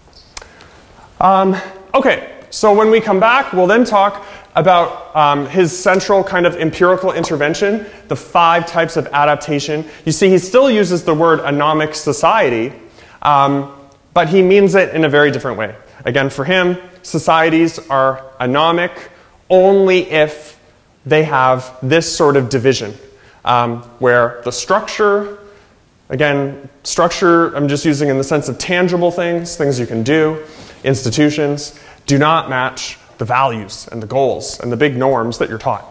Um, okay, so when we come back, we'll then talk about um, his central kind of empirical intervention, the five types of adaptation. You see, he still uses the word anomic society, um, but he means it in a very different way. Again, for him, societies are anomic only if they have this sort of division, um, where the structure, again, structure I'm just using in the sense of tangible things, things you can do, institutions, do not match the values and the goals and the big norms that you're taught.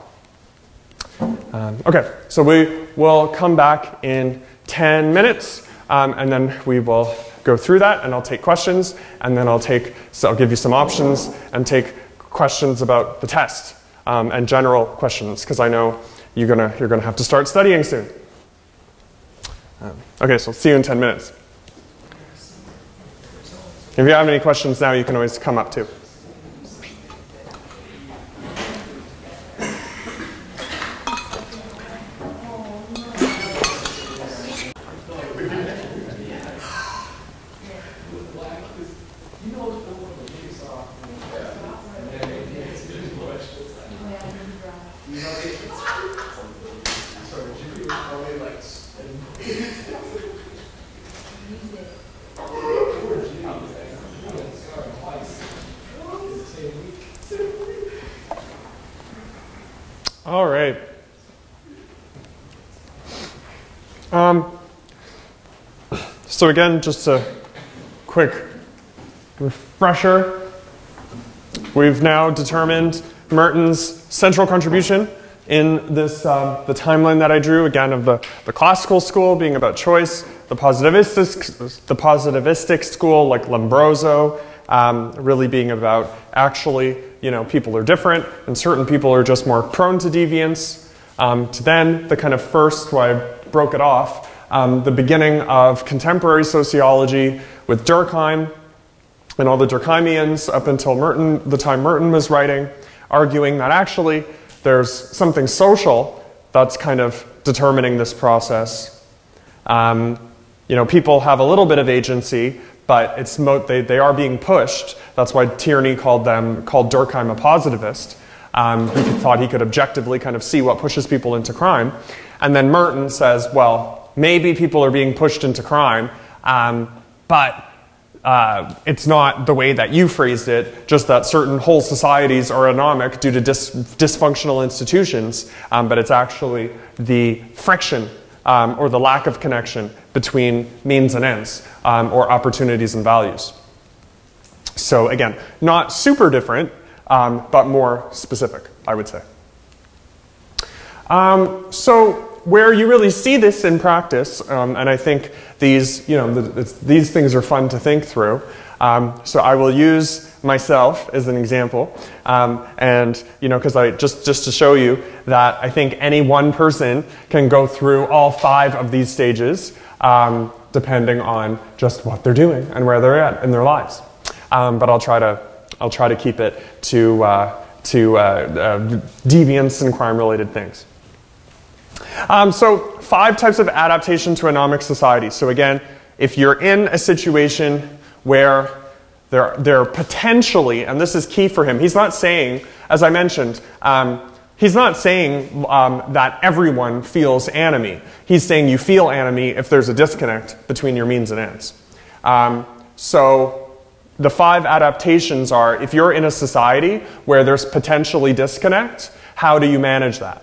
Um, okay, so we will come back in ten minutes, um, and then we will go through that, and I'll take questions, and then I'll take, so I'll give you some options and take questions about the test. Um, and general questions, because I know you're gonna you're gonna have to start studying soon. Um, okay, so see you in ten minutes. If you have any questions now, you can always come up too. All right. Um, so again, just a quick refresher. We've now determined Merton's central contribution in this, uh, the timeline that I drew, again, of the, the classical school being about choice, the positivistic, the positivistic school like Lombroso, um, really being about actually, you know, people are different and certain people are just more prone to deviance. Um, to then the kind of first, why I broke it off, um, the beginning of contemporary sociology with Durkheim and all the Durkheimians up until Merton, the time Merton was writing, arguing that actually there's something social that's kind of determining this process. Um, you know, people have a little bit of agency, but it's mo they, they are being pushed. That's why Tierney called them, called Durkheim a positivist. Um, he thought he could objectively kind of see what pushes people into crime. And then Merton says, well, maybe people are being pushed into crime, um, but uh, it's not the way that you phrased it, just that certain whole societies are anomic due to dis dysfunctional institutions, um, but it's actually the friction um, or the lack of connection between means and ends, um, or opportunities and values. So again, not super different, um, but more specific, I would say. Um, so where you really see this in practice, um, and I think these, you know, the, it's, these things are fun to think through. Um, so I will use myself as an example, um, and you know, because I just just to show you that I think any one person can go through all five of these stages, um, depending on just what they're doing and where they're at in their lives. Um, but I'll try to I'll try to keep it to uh, to uh, uh, deviance and crime-related things. Um, so five types of adaptation to anomic society. So again, if you're in a situation where they're, they're potentially, and this is key for him, he's not saying, as I mentioned, um, he's not saying um, that everyone feels anomie. He's saying you feel anomie if there's a disconnect between your means and ends. Um, so the five adaptations are, if you're in a society where there's potentially disconnect, how do you manage that?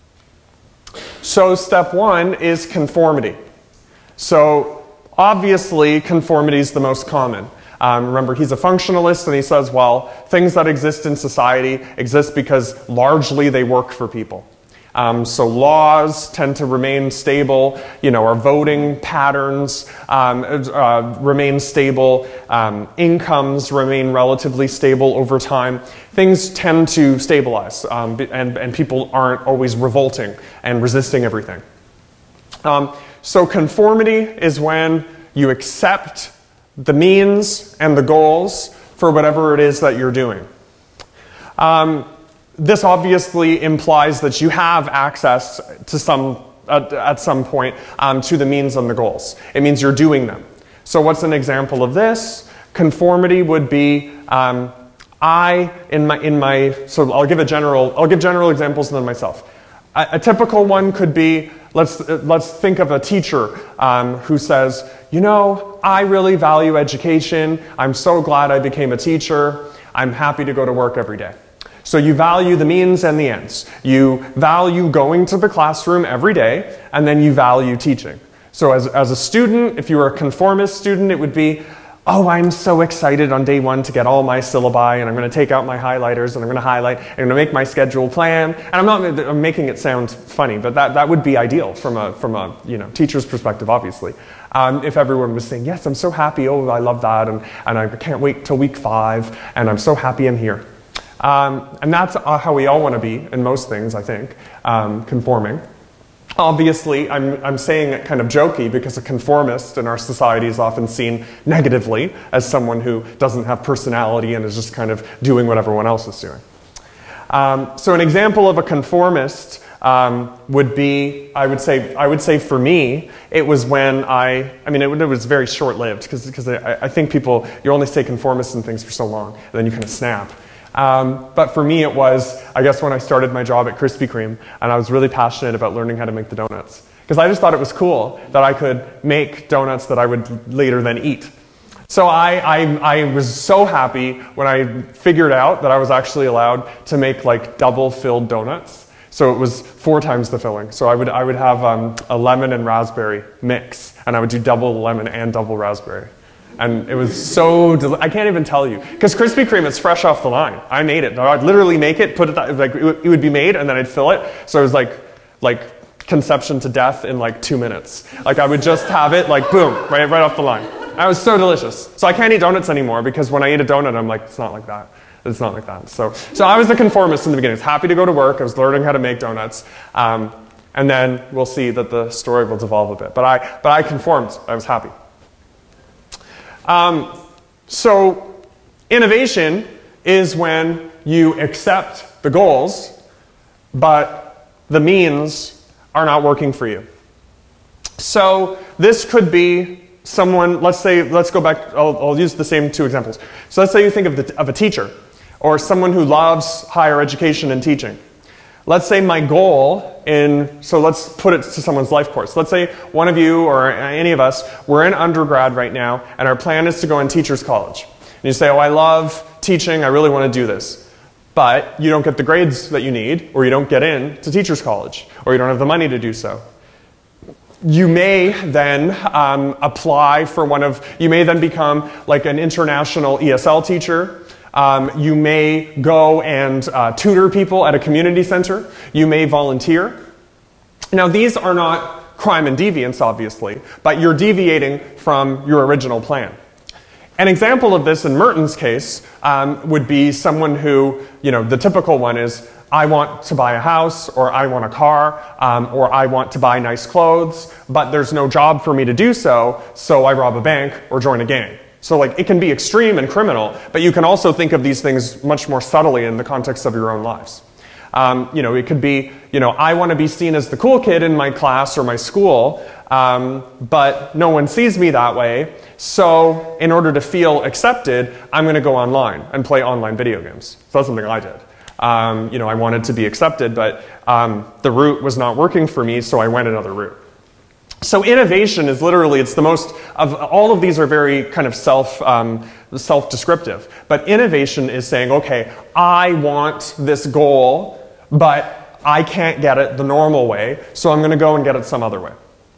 So step one is conformity. So obviously conformity is the most common. Um, remember, he's a functionalist and he says, well, things that exist in society exist because largely they work for people. Um, so laws tend to remain stable, you know, our voting patterns um, uh, remain stable, um, incomes remain relatively stable over time. Things tend to stabilize, um, and, and people aren't always revolting and resisting everything. Um, so conformity is when you accept the means and the goals for whatever it is that you're doing. Um, This obviously implies that you have access to some, uh, at some point um, to the means and the goals. It means you're doing them. So what's an example of this? Conformity would be, um, I, in my, in my, so I'll give a general, I'll give general examples and then myself. A, a typical one could be, let's, let's think of a teacher um, who says, you know, I really value education. I'm so glad I became a teacher. I'm happy to go to work every day. So you value the means and the ends. You value going to the classroom every day, and then you value teaching. So as, as a student, if you were a conformist student, it would be, oh, I'm so excited on day one to get all my syllabi, and I'm going to take out my highlighters, and I'm going to highlight, and I'm going to make my schedule plan. And I'm not I'm making it sound funny, but that, that would be ideal from a, from a you know, teacher's perspective, obviously. Um, if everyone was saying, yes, I'm so happy, oh, I love that, and, and I can't wait till week five, and I'm so happy I'm here. Um, and that's uh, how we all want to be in most things, I think, um, conforming. Obviously, I'm, I'm saying it kind of jokey because a conformist in our society is often seen negatively as someone who doesn't have personality and is just kind of doing what everyone else is doing. Um, so an example of a conformist um, would be, I would say, I would say for me, it was when I, I mean, it, it was very short-lived because because I, I think people, you only stay conformist in things for so long, and then you kind of snap. Um, but for me it was, I guess, when I started my job at Krispy Kreme, and I was really passionate about learning how to make the donuts. Because I just thought it was cool that I could make donuts that I would later then eat. So I, I, I was so happy when I figured out that I was actually allowed to make like double-filled donuts. So it was four times the filling. So I would, I would have um, a lemon and raspberry mix, and I would do double lemon and double raspberry. And it was so, deli I can't even tell you. Because Krispy Kreme, it's fresh off the line. I made it. I'd literally make it, put it, like, it would be made, and then I'd fill it. So it was like, like conception to death in like two minutes. Like I would just have it, like boom, right, right off the line. And it was so delicious. So I can't eat donuts anymore, because when I eat a donut, I'm like, it's not like that. It's not like that. So, so I was the conformist in the beginning. I was happy to go to work. I was learning how to make donuts. Um, and then we'll see that the story will devolve a bit. But I, but I conformed. I was happy. Um, so innovation is when you accept the goals, but the means are not working for you. So this could be someone, let's say, let's go back, I'll, I'll use the same two examples. So let's say you think of, the, of a teacher, or someone who loves higher education and teaching. Let's say my goal in, so let's put it to someone's life course. Let's say one of you or any of us, we're in undergrad right now, and our plan is to go in teacher's college. And you say, oh, I love teaching, I really want to do this. But you don't get the grades that you need, or you don't get in to teacher's college, or you don't have the money to do so. You may then um, apply for one of, you may then become like an international E S L teacher. Um, you may go and uh, tutor people at a community center. You may volunteer. Now these are not crime and deviance, obviously, but you're deviating from your original plan. An example of this in Merton's case um, would be someone who, you know, the typical one is, I want to buy a house, or I want a car, um, or I want to buy nice clothes, but there's no job for me to do so, so I rob a bank or join a gang. So like, it can be extreme and criminal, but you can also think of these things much more subtly in the context of your own lives. Um, you know, it could be, you know, I want to be seen as the cool kid in my class or my school, um, but no one sees me that way, so in order to feel accepted, I'm going to go online and play online video games. So that's something I did. Um, you know, I wanted to be accepted, but um, the route was not working for me, so I went another route. So innovation is literally, it's the most, of all of these are very kind of self, um, self-descriptive. But innovation is saying, okay, I want this goal, but I can't get it the normal way, so I'm going to go and get it some other way.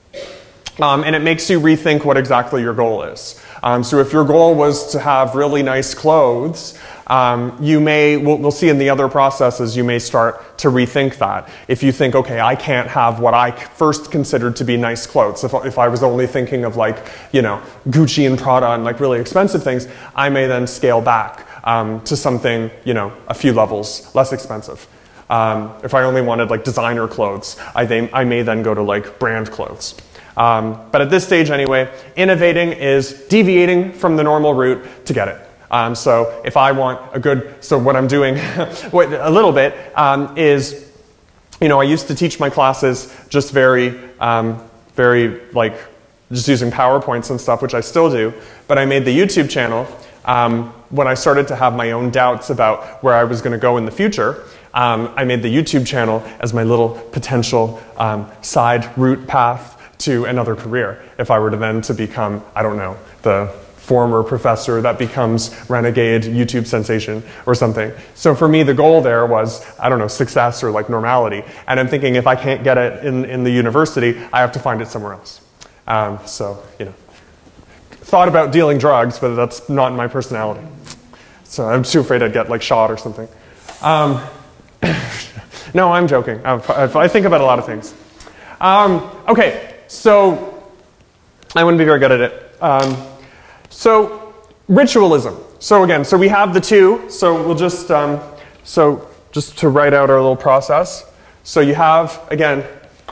Um, and it makes you rethink what exactly your goal is. Um, so if your goal was to have really nice clothes, um, you may, we'll, we'll see in the other processes, you may start to rethink that. If you think, okay, I can't have what I first considered to be nice clothes. If, if I was only thinking of like, you know, Gucci and Prada and like really expensive things, I may then scale back um, to something, you know, a few levels less expensive. Um, if I only wanted like designer clothes, I, they, I may then go to like brand clothes. Um, but at this stage anyway, innovating is deviating from the normal route to get it. Um, so if I want a good, so what I'm doing a little bit um, is, you know, I used to teach my classes just very, um, very like just using PowerPoints and stuff, which I still do, but I made the YouTube channel um, when I started to have my own doubts about where I was going to go in the future. Um, I made the YouTube channel as my little potential um, side route path to another career. If I were to then to become, I don't know, the former professor that becomes renegade YouTube sensation or something. So for me, the goal there was, I don't know, success or like normality. And I'm thinking if I can't get it in, in the university, I have to find it somewhere else. Um, so, you know, thought about dealing drugs, but that's not my personality. So I'm too afraid I'd get like shot or something. Um, no, I'm joking. I, I think about a lot of things. Um, okay, so I wouldn't be very good at it. Um, So, ritualism. So again, so we have the two, so we'll just, um, so just to write out our little process. So you have, again,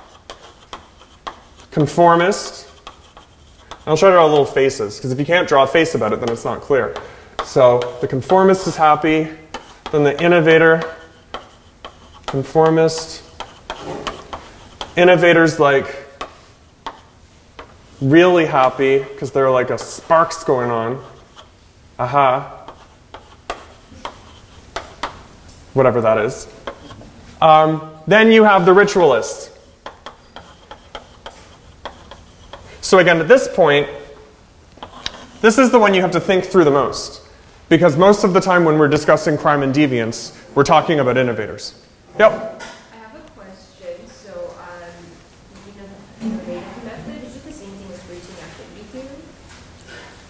conformist. I'll try to draw little faces, because if you can't draw a face about it, then it's not clear. So the conformist is happy, then the innovator, conformist, innovator's like, really happy because there are like a sparks going on. Aha. Whatever that is. Um, then you have the ritualist. So again, at this point, this is the one you have to think through the most. Because most of the time when we're discussing crime and deviance, we're talking about innovators. Yep? I have a question.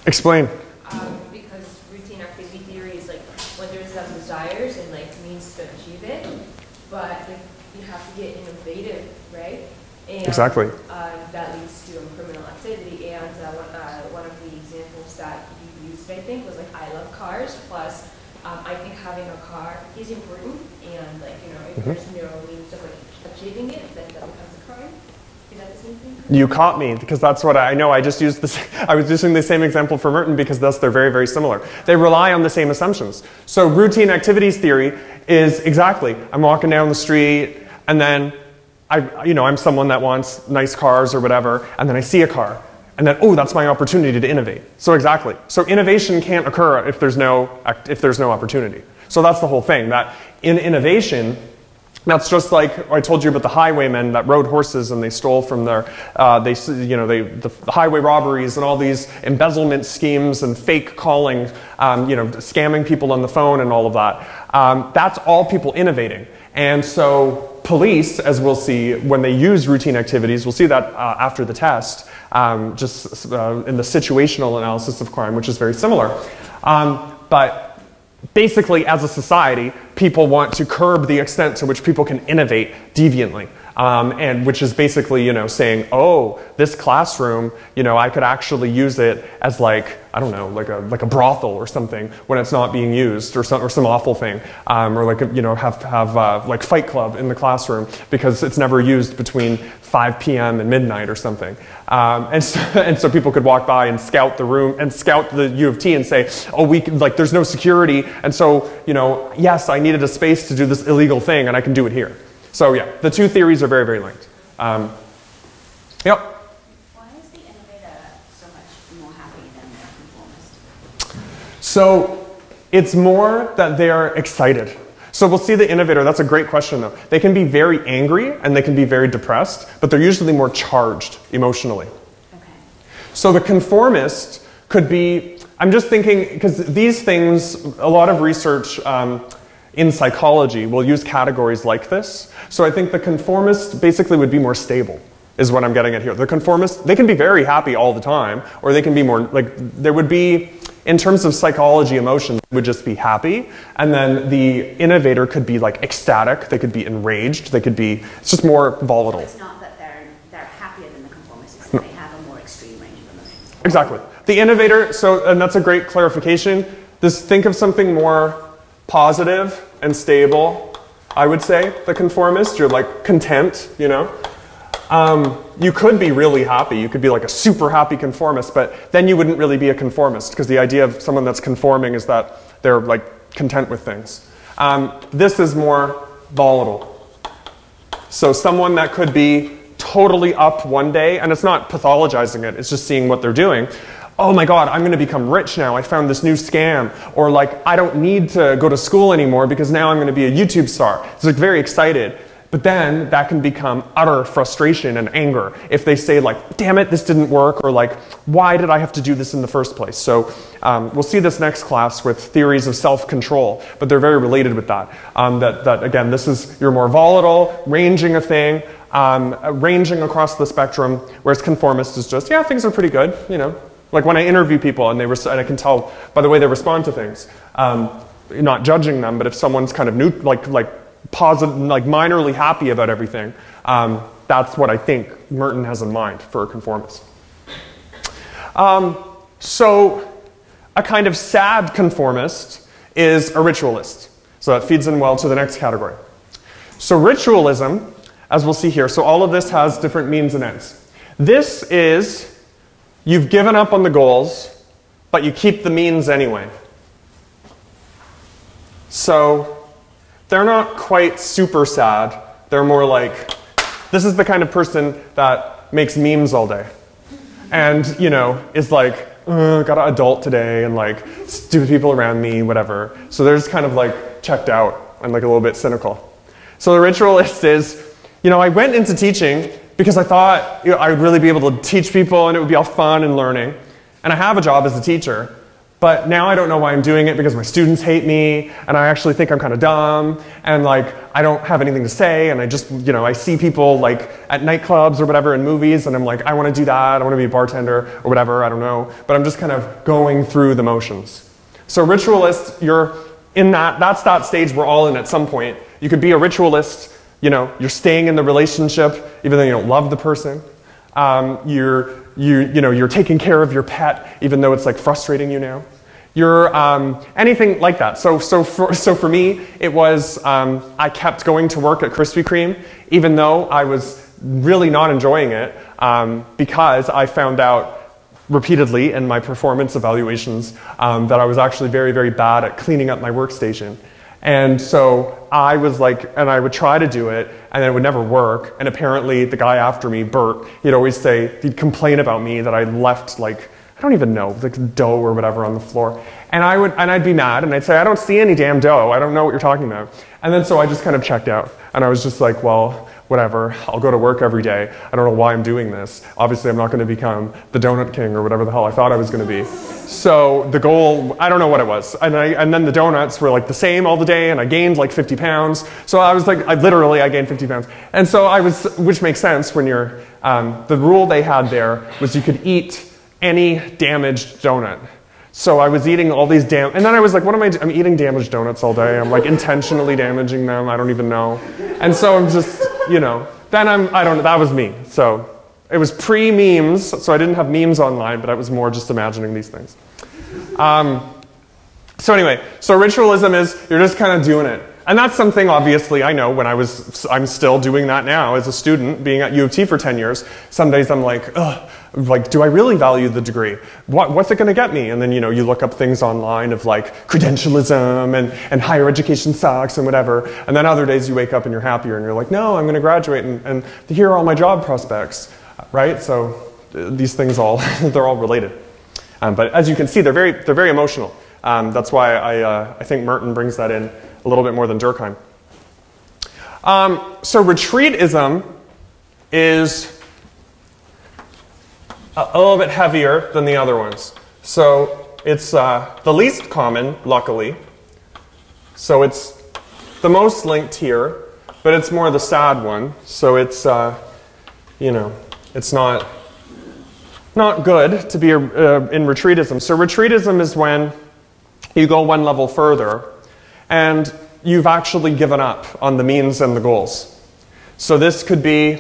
Explain. Um, because routine activity theory is like when there's some desires and like means to achieve it, but like, you have to get innovative, right? And, Exactly. Uh, that leads to a criminal activity. And uh, one, uh, one of the examples that you used, I think, was like I love cars. Plus, um, I think having a car is important. And like you know, if Mm-hmm. there's no means of like achieving it, then that becomes a crime. Is that the same thing? You caught me, because that's what I, I know. I just used this. I was using the same example for Merton because thus they're very, very similar. They rely on the same assumptions. So routine activities theory is exactly, I'm walking down the street and then I, you know, I'm someone that wants nice cars or whatever, and then I see a car, and then, oh, that's my opportunity to innovate. So exactly. So innovation can't occur if there's no, if there's no opportunity. So that's the whole thing, that in innovation, that's just like I told you about the highwaymen that rode horses and they stole from their, uh, they, you know, they, the, the highway robberies and all these embezzlement schemes and fake calling, um, you know, scamming people on the phone and all of that. Um, that's all people innovating. And so police, as we'll see, when they use routine activities, we'll see that uh, after the test, um, just uh, in the situational analysis of crime, which is very similar. Um, but basically, as a society, people want to curb the extent to which people can innovate deviantly. Um, and which is basically, you know, saying, oh, this classroom, you know, I could actually use it as like, I don't know, like a like a brothel or something when it's not being used, or some or some awful thing, um, or like a, you know, have have uh, like Fight Club in the classroom because it's never used between five p m and midnight or something, um, and so, and so people could walk by and scout the room and scout the U of T and say, oh, we can, like there's no security, and so you know, yes, I needed a space to do this illegal thing, and I can do it here. So yeah, the two theories are very, very linked. Um, yep. Why is the innovator so much more happy than the conformist? So it's more that they're excited. So we'll see the innovator, that's a great question though. They can be very angry and they can be very depressed, but they're usually more charged emotionally. Okay. So the conformist could be, I'm just thinking, because these things, a lot of research um, in psychology will use categories like this. So I think the conformist basically would be more stable, is what I'm getting at here. The conformist, they can be very happy all the time, or they can be more, like, there would be, in terms of psychology, emotion, would just be happy. And then the innovator could be like ecstatic, they could be enraged, they could be, it's just more volatile. So it's not that they're, they're happier than the conformist, it's that they have a more extreme range of emotions. Exactly. The innovator, so, and that's a great clarification, this, think of something more positive and stable, I would say, the conformist. You're like content, you know. Um, you could be really happy. You could be like a super happy conformist, but then you wouldn't really be a conformist because the idea of someone that's conforming is that they're like content with things. Um, this is more volatile. So someone that could be totally up one day, and it's not pathologizing it, it's just seeing what they're doing. Oh my God, I'm going to become rich now. I found this new scam. Or like, I don't need to go to school anymore because now I'm going to be a YouTube star. It's like very excited. But then that can become utter frustration and anger if they say like, damn it, this didn't work, or like, why did I have to do this in the first place? So um, we'll see this next class with theories of self-control, but they're very related with that. Um, that, that again, this is, you're more volatile, ranging a thing, um, ranging across the spectrum, whereas conformist is just, yeah, things are pretty good, you know. Like when I interview people and, they res and I can tell by the way they respond to things, um, not judging them, but if someone's kind of new, like, like positive, like minorly happy about everything, um, that's what I think Merton has in mind for a conformist. Um, so a kind of sad conformist is a ritualist. So that feeds in well to the next category. So ritualism, as we'll see here, so all of this has different means and ends. This is, you've given up on the goals, but you keep the means anyway. So they're not quite super sad. They're more like, this is the kind of person that makes memes all day. And, you know, is like, uh, gotta adult today, and like, stupid people around me, whatever. So they're just kind of like checked out and like a little bit cynical. So the ritualist is, you know, I went into teaching because I thought, you know, I would really be able to teach people and it would be all fun and learning. And I have a job as a teacher, But now I don't know why I'm doing it because my students hate me, and I actually think I'm kind of dumb, and like I don't have anything to say, and I just, you know, I see people like at nightclubs or whatever in movies, and I'm like, I want to do that, I want to be a bartender or whatever, I don't know. But I'm just kind of going through the motions. So ritualist, you're in that, that's that stage we're all in at some point. You could be a ritualist, you know, you're staying in the relationship even though you don't love the person. Um, you're, you, you know, you're taking care of your pet even though it's like frustrating you now. You're um, anything like that. So, so, for, so for me, it was, um, I kept going to work at Krispy Kreme even though I was really not enjoying it um, because I found out repeatedly in my performance evaluations um, that I was actually very, very bad at cleaning up my workstation. And so I was like, and I would try to do it, and it would never work. And apparently the guy after me, Bert, he'd always say, he'd complain about me that I left like, I don't even know, like dough or whatever on the floor. And I would, and I'd be mad, and I'd say, I don't see any damn dough. I don't know what you're talking about. And then so I just kind of checked out. And I was just like, well, whatever, I'll go to work every day. I don't know why I'm doing this. Obviously, I'm not going to become the donut king or whatever the hell I thought I was going to be. So the goal, I don't know what it was. And, I, and then the donuts were like the same all the day, and I gained like fifty pounds. So I was like, I, literally, I gained fifty pounds. And so I was, which makes sense when you're, um, the rule they had there was you could eat any damaged donut. So I was eating all these dam, and then I was like, what am I doing? I'm eating damaged donuts all day. I'm like intentionally damaging them. I don't even know. And so I'm just, you know, then I'm, I don't know, that was me. So it was pre-memes, so I didn't have memes online, but I was more just imagining these things. Um, so anyway, so ritualism is, you're just kind of doing it. And that's something, obviously, I know when I was, I'm still doing that now as a student, being at U of T for ten years. Some days I'm like, ugh, like, do I really value the degree? What, what's it going to get me? And then, you know, you look up things online of like credentialism and, and higher education sucks and whatever. And then other days you wake up and you're happier and you're like, no, I'm going to graduate and, and here are all my job prospects, right? So uh, these things all, they're all related. Um, but as you can see, they're very, they're very emotional. Um, that's why I, uh, I think Merton brings that in a little bit more than Durkheim. Um, so retreatism is a, a little bit heavier than the other ones. So it's uh, the least common, luckily. So it's the most linked here, but it's more the sad one. So it's, uh, you know, it's not, not good to be uh, in retreatism. So retreatism is when you go one level further and you've actually given up on the means and the goals. So this could be,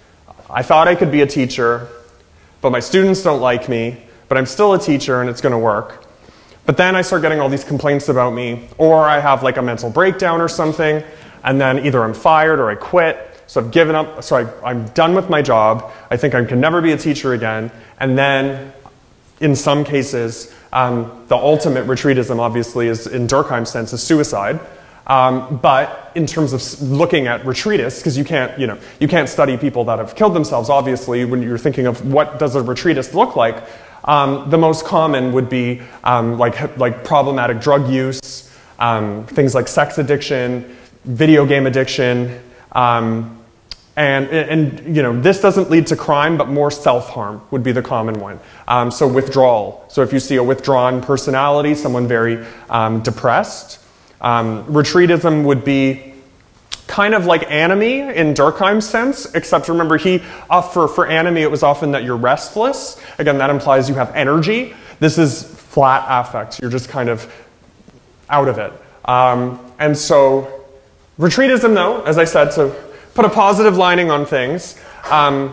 I thought I could be a teacher, but my students don't like me, but I'm still a teacher and it's going to work. But then I start getting all these complaints about me, or I have like a mental breakdown or something, and then either I'm fired or I quit. So I've given up, so I, I'm done with my job. I think I can never be a teacher again. And then in some cases, um, the ultimate retreatism obviously is, in Durkheim's sense, is suicide. Um, but in terms of looking at retreatists, because you can't, you know, you can't study people that have killed themselves, obviously, when you're thinking of what does a retreatist look like, um, the most common would be um, like, like problematic drug use, um, things like sex addiction, video game addiction, um, and, and you know, this doesn't lead to crime, but more self-harm would be the common one. Um, so withdrawal. So if you see a withdrawn personality, someone very um, depressed, Um, retreatism would be kind of like anomie in Durkheim's sense, except remember he, uh, for, for anomie it was often that you're restless. Again, that implies you have energy. This is flat affect. You're just kind of out of it. Um, and so retreatism, though, as I said, to put a positive lining on things, um,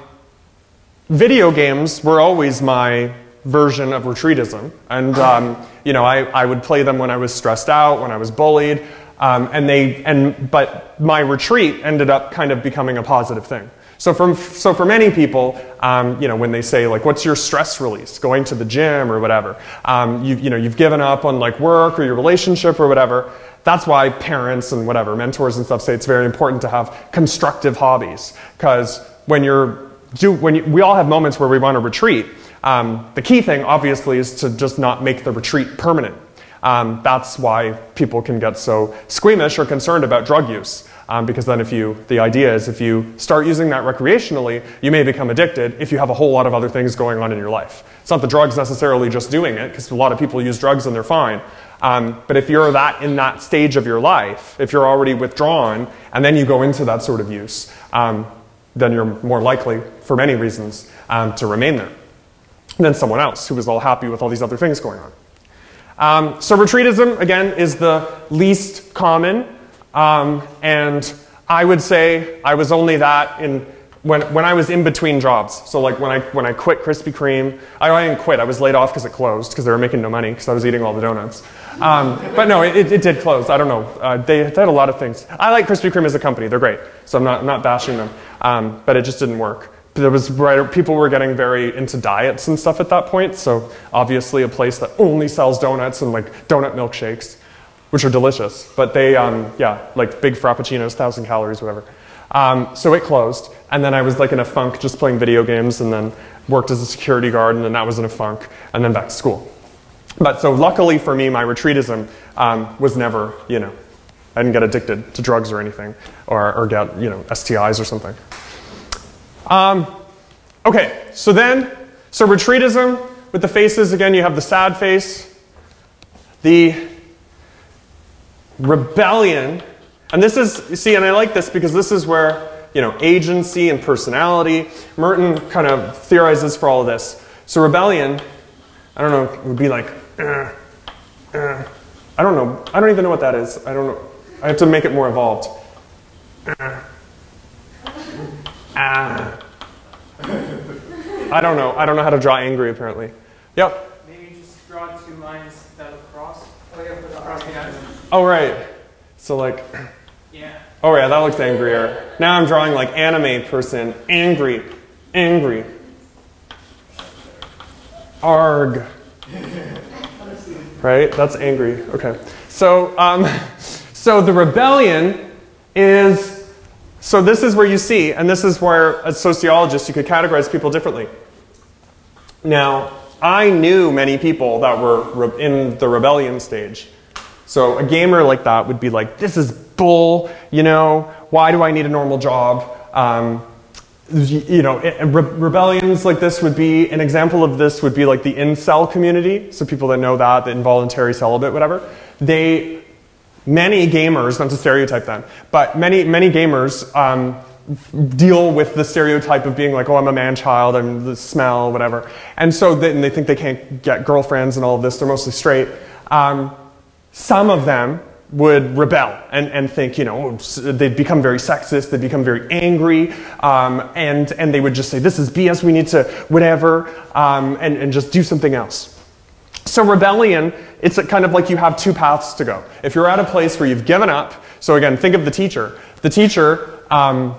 video games were always my version of retreatism. And um, you know, I, I would play them when I was stressed out, when I was bullied, um, and they, and, but my retreat ended up kind of becoming a positive thing. So for, so for many people, um, you know, when they say like, what's your stress release? Going to the gym or whatever. Um, you, you know, you've given up on like work or your relationship or whatever. That's why parents and whatever, mentors and stuff say it's very important to have constructive hobbies. Because when you're, do, when you, we all have moments where we want to retreat. Um, the key thing, obviously, is to just not make the retreat permanent. Um, that's why people can get so squeamish or concerned about drug use. Um, because then if you, the idea is if you start using that recreationally, you may become addicted if you have a whole lot of other things going on in your life. It's not the drugs necessarily just doing it, because a lot of people use drugs and they're fine. Um, but if you're that in that stage of your life, if you're already withdrawn, and then you go into that sort of use, um, then you're more likely, for many reasons, um, to remain there than someone else who was all happy with all these other things going on. Um, so retreatism, again, is the least common. Um, and I would say I was only that in when, when I was in between jobs. So like when I, when I quit Krispy Kreme, I, I didn't quit, I was laid off because it closed, because they were making no money, because I was eating all the donuts. Um, but no, it, it did close, I don't know. Uh, they, they had a lot of things. I like Krispy Kreme as a company, they're great, so I'm not, I'm not bashing them. Um, but it just didn't work. There was, right, people were getting very into diets and stuff at that point, so obviously a place that only sells donuts and like donut milkshakes, which are delicious, but they, um, yeah, like big frappuccinos, thousand calories, whatever. Um, so it closed, and then I was like in a funk just playing video games, and then worked as a security guard, and then that was in a funk, and then back to school. But so luckily for me, my retreatism um, was never, you know, I didn't get addicted to drugs or anything, or, or get, you know, S T Is or something. Um, okay, so then, so retreatism with the faces, again, you have the sad face, the rebellion, and this is, you see, and I like this because this is where, you know, agency and personality, Merton kind of theorizes for all of this. So rebellion, I don't know, it would be like, uh, uh, I don't know, I don't even know what that is. I don't know, I have to make it more evolved. Uh, ah. I don't know, I don't know how to draw angry apparently. Yep. Maybe just draw two lines that would cross. Oh, yeah, for the Cross the eyes. Oh, right. So like, Yeah. oh yeah, that looks angrier. Now I'm drawing like anime person, angry, angry. Arg. Right? That's angry. Okay. So, um, so the rebellion is, so this is where you see, and this is where as sociologists you could categorize people differently. Now, I knew many people that were in the rebellion stage. So a gamer like that would be like, this is bull, you know, why do I need a normal job? Um, you know, re rebellions like this would be, an example of this would be like the incel community. So people that know that, the involuntary celibate, whatever. They, many gamers, not to stereotype them, but many, many gamers um, deal with the stereotype of being like, oh, I'm a man-child, I'm the smell, whatever. And so they, and they think they can't get girlfriends and all of this, they're mostly straight. Um, some of them would rebel and, and think, you know, they'd become very sexist, they'd become very angry, um, and, and they would just say, this is B S, we need to whatever, um, and, and just do something else. So rebellion, it's kind of like you have two paths to go. If you're at a place where you've given up, so again, think of the teacher. The teacher um,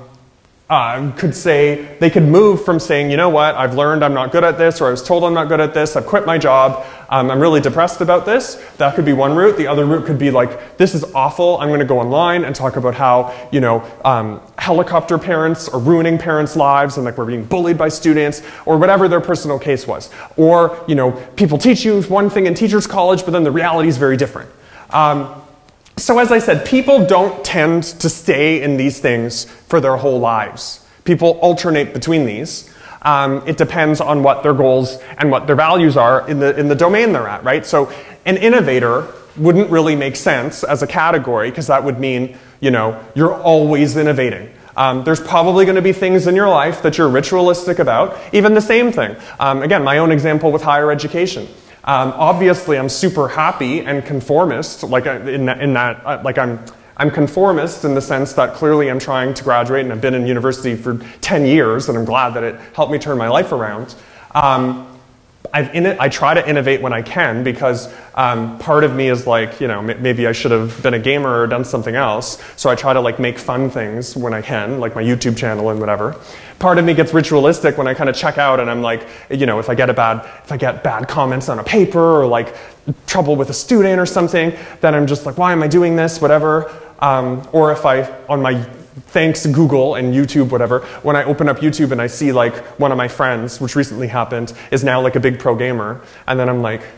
uh, could say, they could move from saying, you know what, I've learned I'm not good at this, or I was told I'm not good at this, I've quit my job, um, I'm really depressed about this. That could be one route. The other route could be like, this is awful, I'm going to go online and talk about how, you know, um, helicopter parents are ruining parents' lives, and like we're being bullied by students, or whatever their personal case was. Or, you know, people teach you one thing in teachers' college, but then the reality is very different. Um, So as I said, people don't tend to stay in these things for their whole lives. People alternate between these. Um, it depends on what their goals and what their values are in the, in the domain they're at, right? So an innovator wouldn't really make sense as a category, because that would mean, you know, you're always innovating. Um, there's probably going to be things in your life that you're ritualistic about. Even the same thing. Um, again, my own example with higher education. Um, obviously, I'm super happy and conformist, like in that, in that uh, like I'm, I'm conformist in the sense that clearly I'm trying to graduate, and I've been in university for ten years, and I'm glad that it helped me turn my life around. Um, I've in it, I try to innovate when I can, because um, part of me is like, you know, m maybe I should have been a gamer or done something else. So I try to like make fun things when I can, like my YouTube channel and whatever. Part of me gets ritualistic when I kind of check out, and I'm like, you know, if I get a bad, if I get bad comments on a paper, or like trouble with a student or something, then I'm just like, why am I doing this, whatever. Um, or if I, on my thanks Google and YouTube, whatever, when I open up YouTube and I see like one of my friends, which recently happened, is now like a big pro gamer, and then I'm like,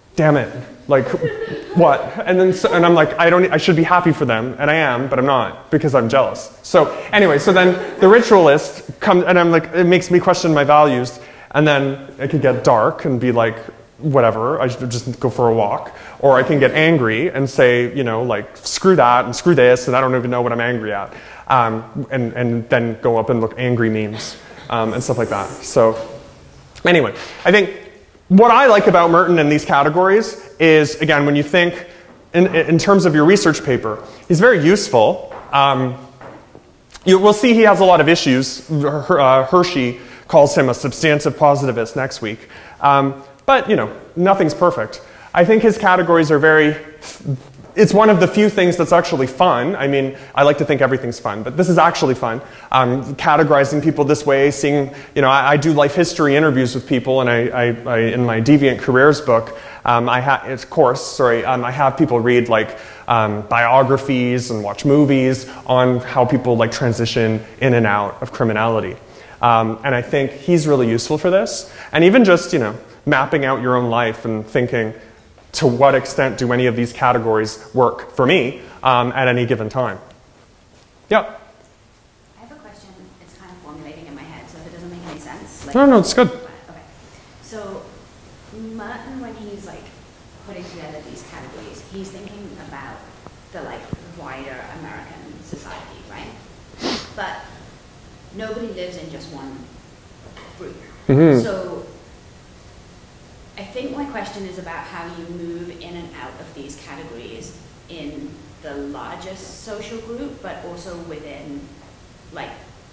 damn it, like, what? And then, so, and I'm like, I don't, I should be happy for them, and I am, but I'm not, because I'm jealous. So anyway, so then the ritualist comes, and I'm like, it makes me question my values, and then it could get dark and be like, whatever, I should just go for a walk. Or I can get angry and say, you know, like, screw that, and screw this, and I don't even know what I'm angry at. Um, and, and then go up and look angry memes, um, and stuff like that. So anyway, I think what I like about Merton in these categories is, again, when you think in, in terms of your research paper, he's very useful. Um, you, we'll see he has a lot of issues. Uh, Hershey calls him a substantive positivist next week. Um, but, you know, nothing's perfect. I think his categories are very, it's one of the few things that's actually fun. I mean, I like to think everything's fun, but this is actually fun. Um, categorizing people this way, seeing, you know, I, I do life history interviews with people, and I, I, I in my Deviant Careers book, um, I have, it's course, sorry, um, I have people read like um, biographies and watch movies on how people like transition in and out of criminality. Um, and I think he's really useful for this. And even just, you know, mapping out your own life and thinking, to what extent do any of these categories work for me um, at any given time? Yeah? I have a question. It's kind of formulating in my head, so if it doesn't make any sense. Like, no, no, it's good. Okay. So Merton, when he's like putting together these categories, he's thinking about the like wider American society, right? But nobody lives in just one group. Mm-hmm. So I think my question is about how you move in and out of these categories in the largest social group, but also within like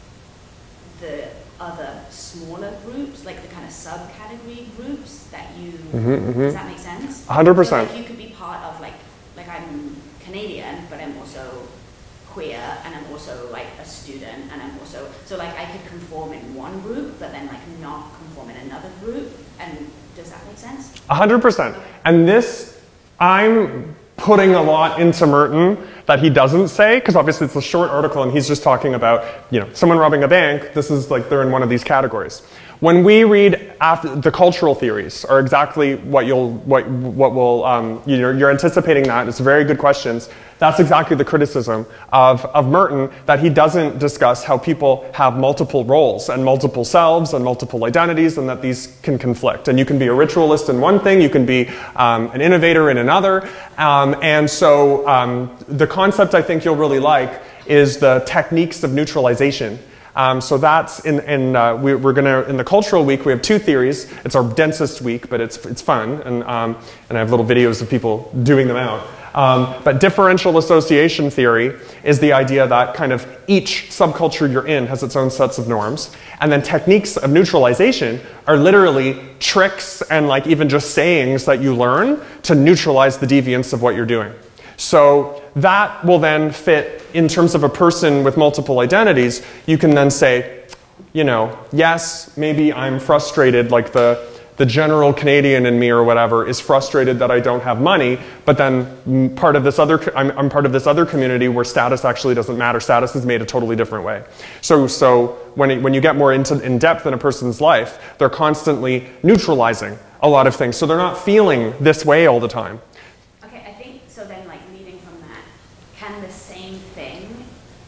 the other smaller groups, like the kind of subcategory groups that you, mm-hmm, mm-hmm. Does that make sense? one hundred percent. So like you could be part of like, like I'm Canadian, but I'm also queer, and I'm also like a student, and I'm also, so like I could conform in one group, but then like not conform in another group, and does that make sense? one hundred percent. And this, I'm putting a lot into Merton that he doesn't say, because obviously it's a short article and he's just talking about, you know, someone robbing a bank. This is like, they're in one of these categories. When we read after, the cultural theories are exactly what you'll, what, what will, um, you're, you're anticipating that. It's very good questions. That's exactly the criticism of, of Merton, that he doesn't discuss how people have multiple roles and multiple selves and multiple identities, and that these can conflict. And you can be a ritualist in one thing, you can be um, an innovator in another. Um, and so um, the concept I think you'll really like is the techniques of neutralization. Um, so that's in, in uh, we, we're gonna, in the cultural week, we have two theories. It's our densest week, but it's, it's fun. And, um, and I have little videos of people doing them out. Um, but differential association theory is the idea that kind of each subculture you're in has its own sets of norms. And then techniques of neutralization are literally tricks and like even just sayings that you learn to neutralize the deviance of what you're doing. So that will then fit in terms of a person with multiple identities. You can then say, you know, yes, maybe I'm frustrated, like the, the general Canadian in me or whatever is frustrated that I don't have money, but then part of this other, I'm, I'm part of this other community where status actually doesn't matter. Status is made a totally different way. So, so when, it, when you get more into, in depth in a person's life, they're constantly neutralizing a lot of things. So they're not feeling this way all the time. Okay, I think, so then like leading from that, can the same thing,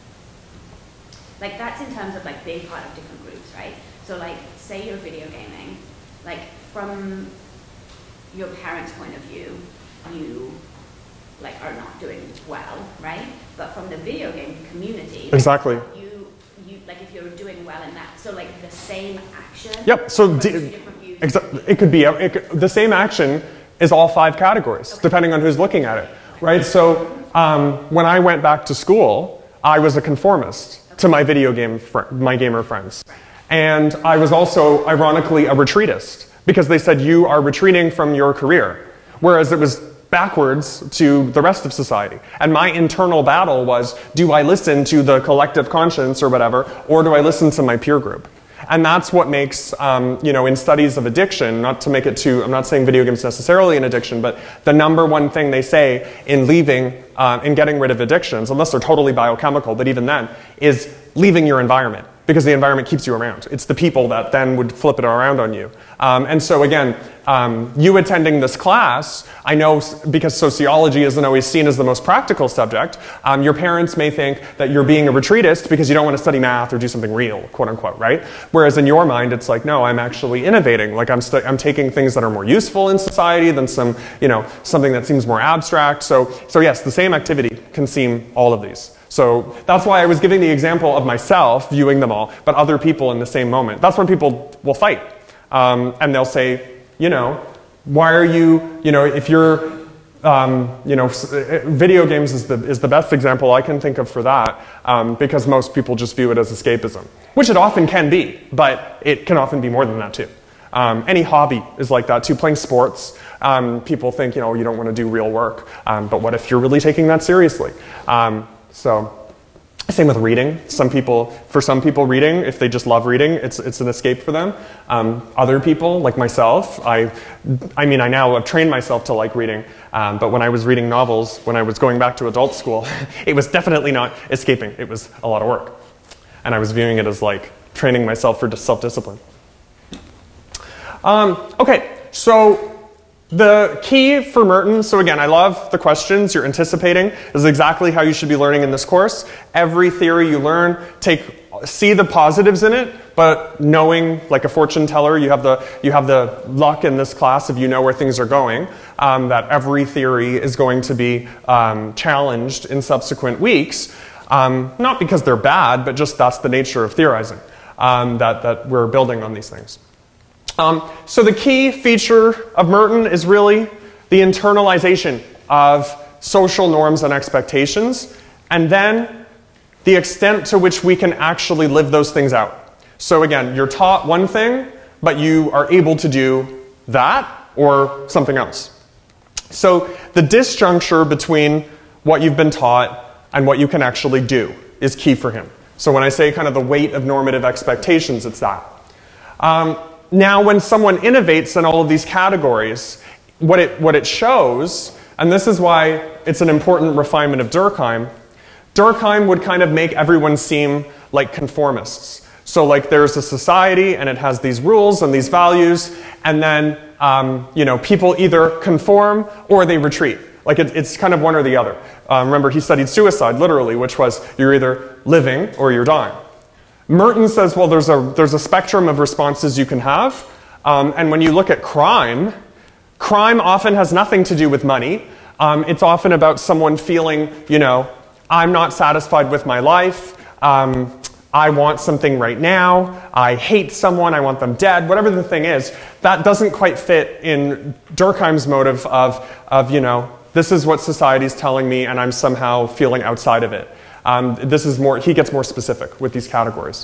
like that's in terms of like being part of different groups, right? So like, say you're video gaming, like from your parents' point of view, you like are not doing well, right? But from the video game community, exactly. Like, you you like if you're doing well in that, so like the same action. Yep. So exa it could be it could, the same action is all five categories, okay, depending on who's looking at it, right? So um, when I went back to school, I was a conformist, okay, to my video game fr my gamer friends, and I was also ironically a retreatist, because they said you are retreating from your career, whereas it was backwards to the rest of society. And my internal battle was, do I listen to the collective conscience or whatever, or do I listen to my peer group? And that's what makes, um, you know, in studies of addiction, not to make it too, I'm not saying video games necessarily an addiction, but the number one thing they say in leaving, uh, in getting rid of addictions, unless they're totally biochemical, but even then, is leaving your environment. Because the environment keeps you around. It's the people that then would flip it around on you. Um, and so again, um, you attending this class, I know s- because sociology isn't always seen as the most practical subject, um, your parents may think that you're being a retreatist because you don't want to study math or do something real, quote unquote, right? Whereas in your mind, it's like, no, I'm actually innovating. Like I'm, stu- I'm taking things that are more useful in society than some, you know, something that seems more abstract. So, so yes, the same activity can seem all of these. So that's why I was giving the example of myself viewing them all, but other people in the same moment. That's when people will fight. Um, and they'll say, you know, why are you, you know, if you're, um, you know, video games is the, is the best example I can think of for that, um, because most people just view it as escapism, which it often can be, but it can often be more than that too. Um, any hobby is like that too. Playing sports, um, people think, you know, you don't want to do real work, um, but what if you're really taking that seriously? Um, So, same with reading. Some people, for some people, reading, if they just love reading, it's it's an escape for them. Um, other people, like myself, I, I mean, I now have trained myself to like reading. Um, but when I was reading novels, when I was going back to adult school, it was definitely not escaping. It was a lot of work, and I was viewing it as like training myself for self-discipline. Um, okay, so. The key for Merton, so again, I love the questions you're anticipating. This is exactly how you should be learning in this course. Every theory you learn, take, see the positives in it, but knowing, like a fortune teller, you have the, you have the luck in this class if you know where things are going, um, that every theory is going to be um, challenged in subsequent weeks. Um, not because they're bad, but just that's the nature of theorizing, um, that, that we're building on these things. Um, so the key feature of Merton is really the internalization of social norms and expectations, and then the extent to which we can actually live those things out. So again, you're taught one thing, but you are able to do that or something else. So the disjuncture between what you've been taught and what you can actually do is key for him. So when I say kind of the weight of normative expectations, it's that. Um, Now, when someone innovates in all of these categories, what it, what it shows, and this is why it's an important refinement of Durkheim, Durkheim would kind of make everyone seem like conformists. So like there's a society and it has these rules and these values, and then um, you know, people either conform or they retreat. Like it, it's kind of one or the other. Uh, remember, he studied suicide, literally, which was you're either living or you're dying. Merton says, well, there's a, there's a spectrum of responses you can have. Um, and when you look at crime, crime often has nothing to do with money. Um, it's often about someone feeling, you know, I'm not satisfied with my life. Um, I want something right now. I hate someone. I want them dead. Whatever the thing is, that doesn't quite fit in Durkheim's motive of, of you know, this is what society's telling me and I'm somehow feeling outside of it. Um, this is more, he gets more specific with these categories.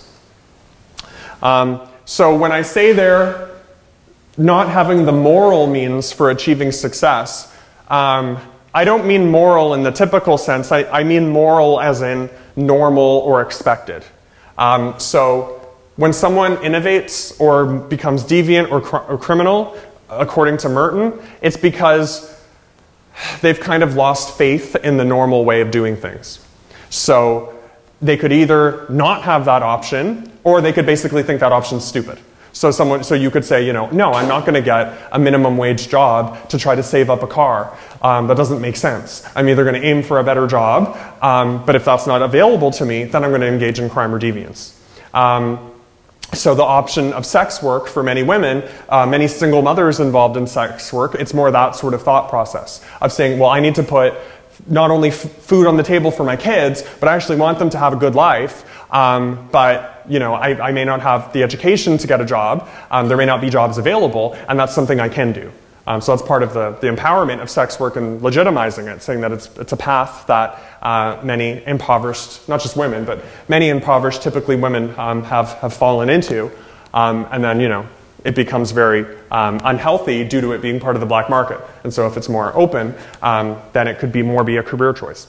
Um, so when I say they're not having the moral means for achieving success, um, I don't mean moral in the typical sense. I, I mean moral as in normal or expected. Um, so when someone innovates or becomes deviant or, cr or criminal, according to Merton, it's because they've kind of lost faith in the normal way of doing things. So they could either not have that option, or they could basically think that option's stupid. So someone, so you could say, you know, no, I'm not going to get a minimum wage job to try to save up a car. Um, that doesn't make sense. I'm either going to aim for a better job, um, but if that's not available to me, then I'm going to engage in crime or deviance. Um, so the option of sex work for many women, uh, many single mothers involved in sex work, it's more that sort of thought process of saying, well, I need to put not only f food on the table for my kids, but I actually want them to have a good life. Um, but you know, I, I may not have the education to get a job. Um, there may not be jobs available, and that's something I can do. Um, so that's part of the, the empowerment of sex work and legitimizing it, saying that it's, it's a path that uh, many impoverished, not just women, but many impoverished, typically women, um, have, have fallen into. Um, and then, you know, it becomes very um, unhealthy due to it being part of the black market. And so if it's more open, um, then it could be more be a career choice.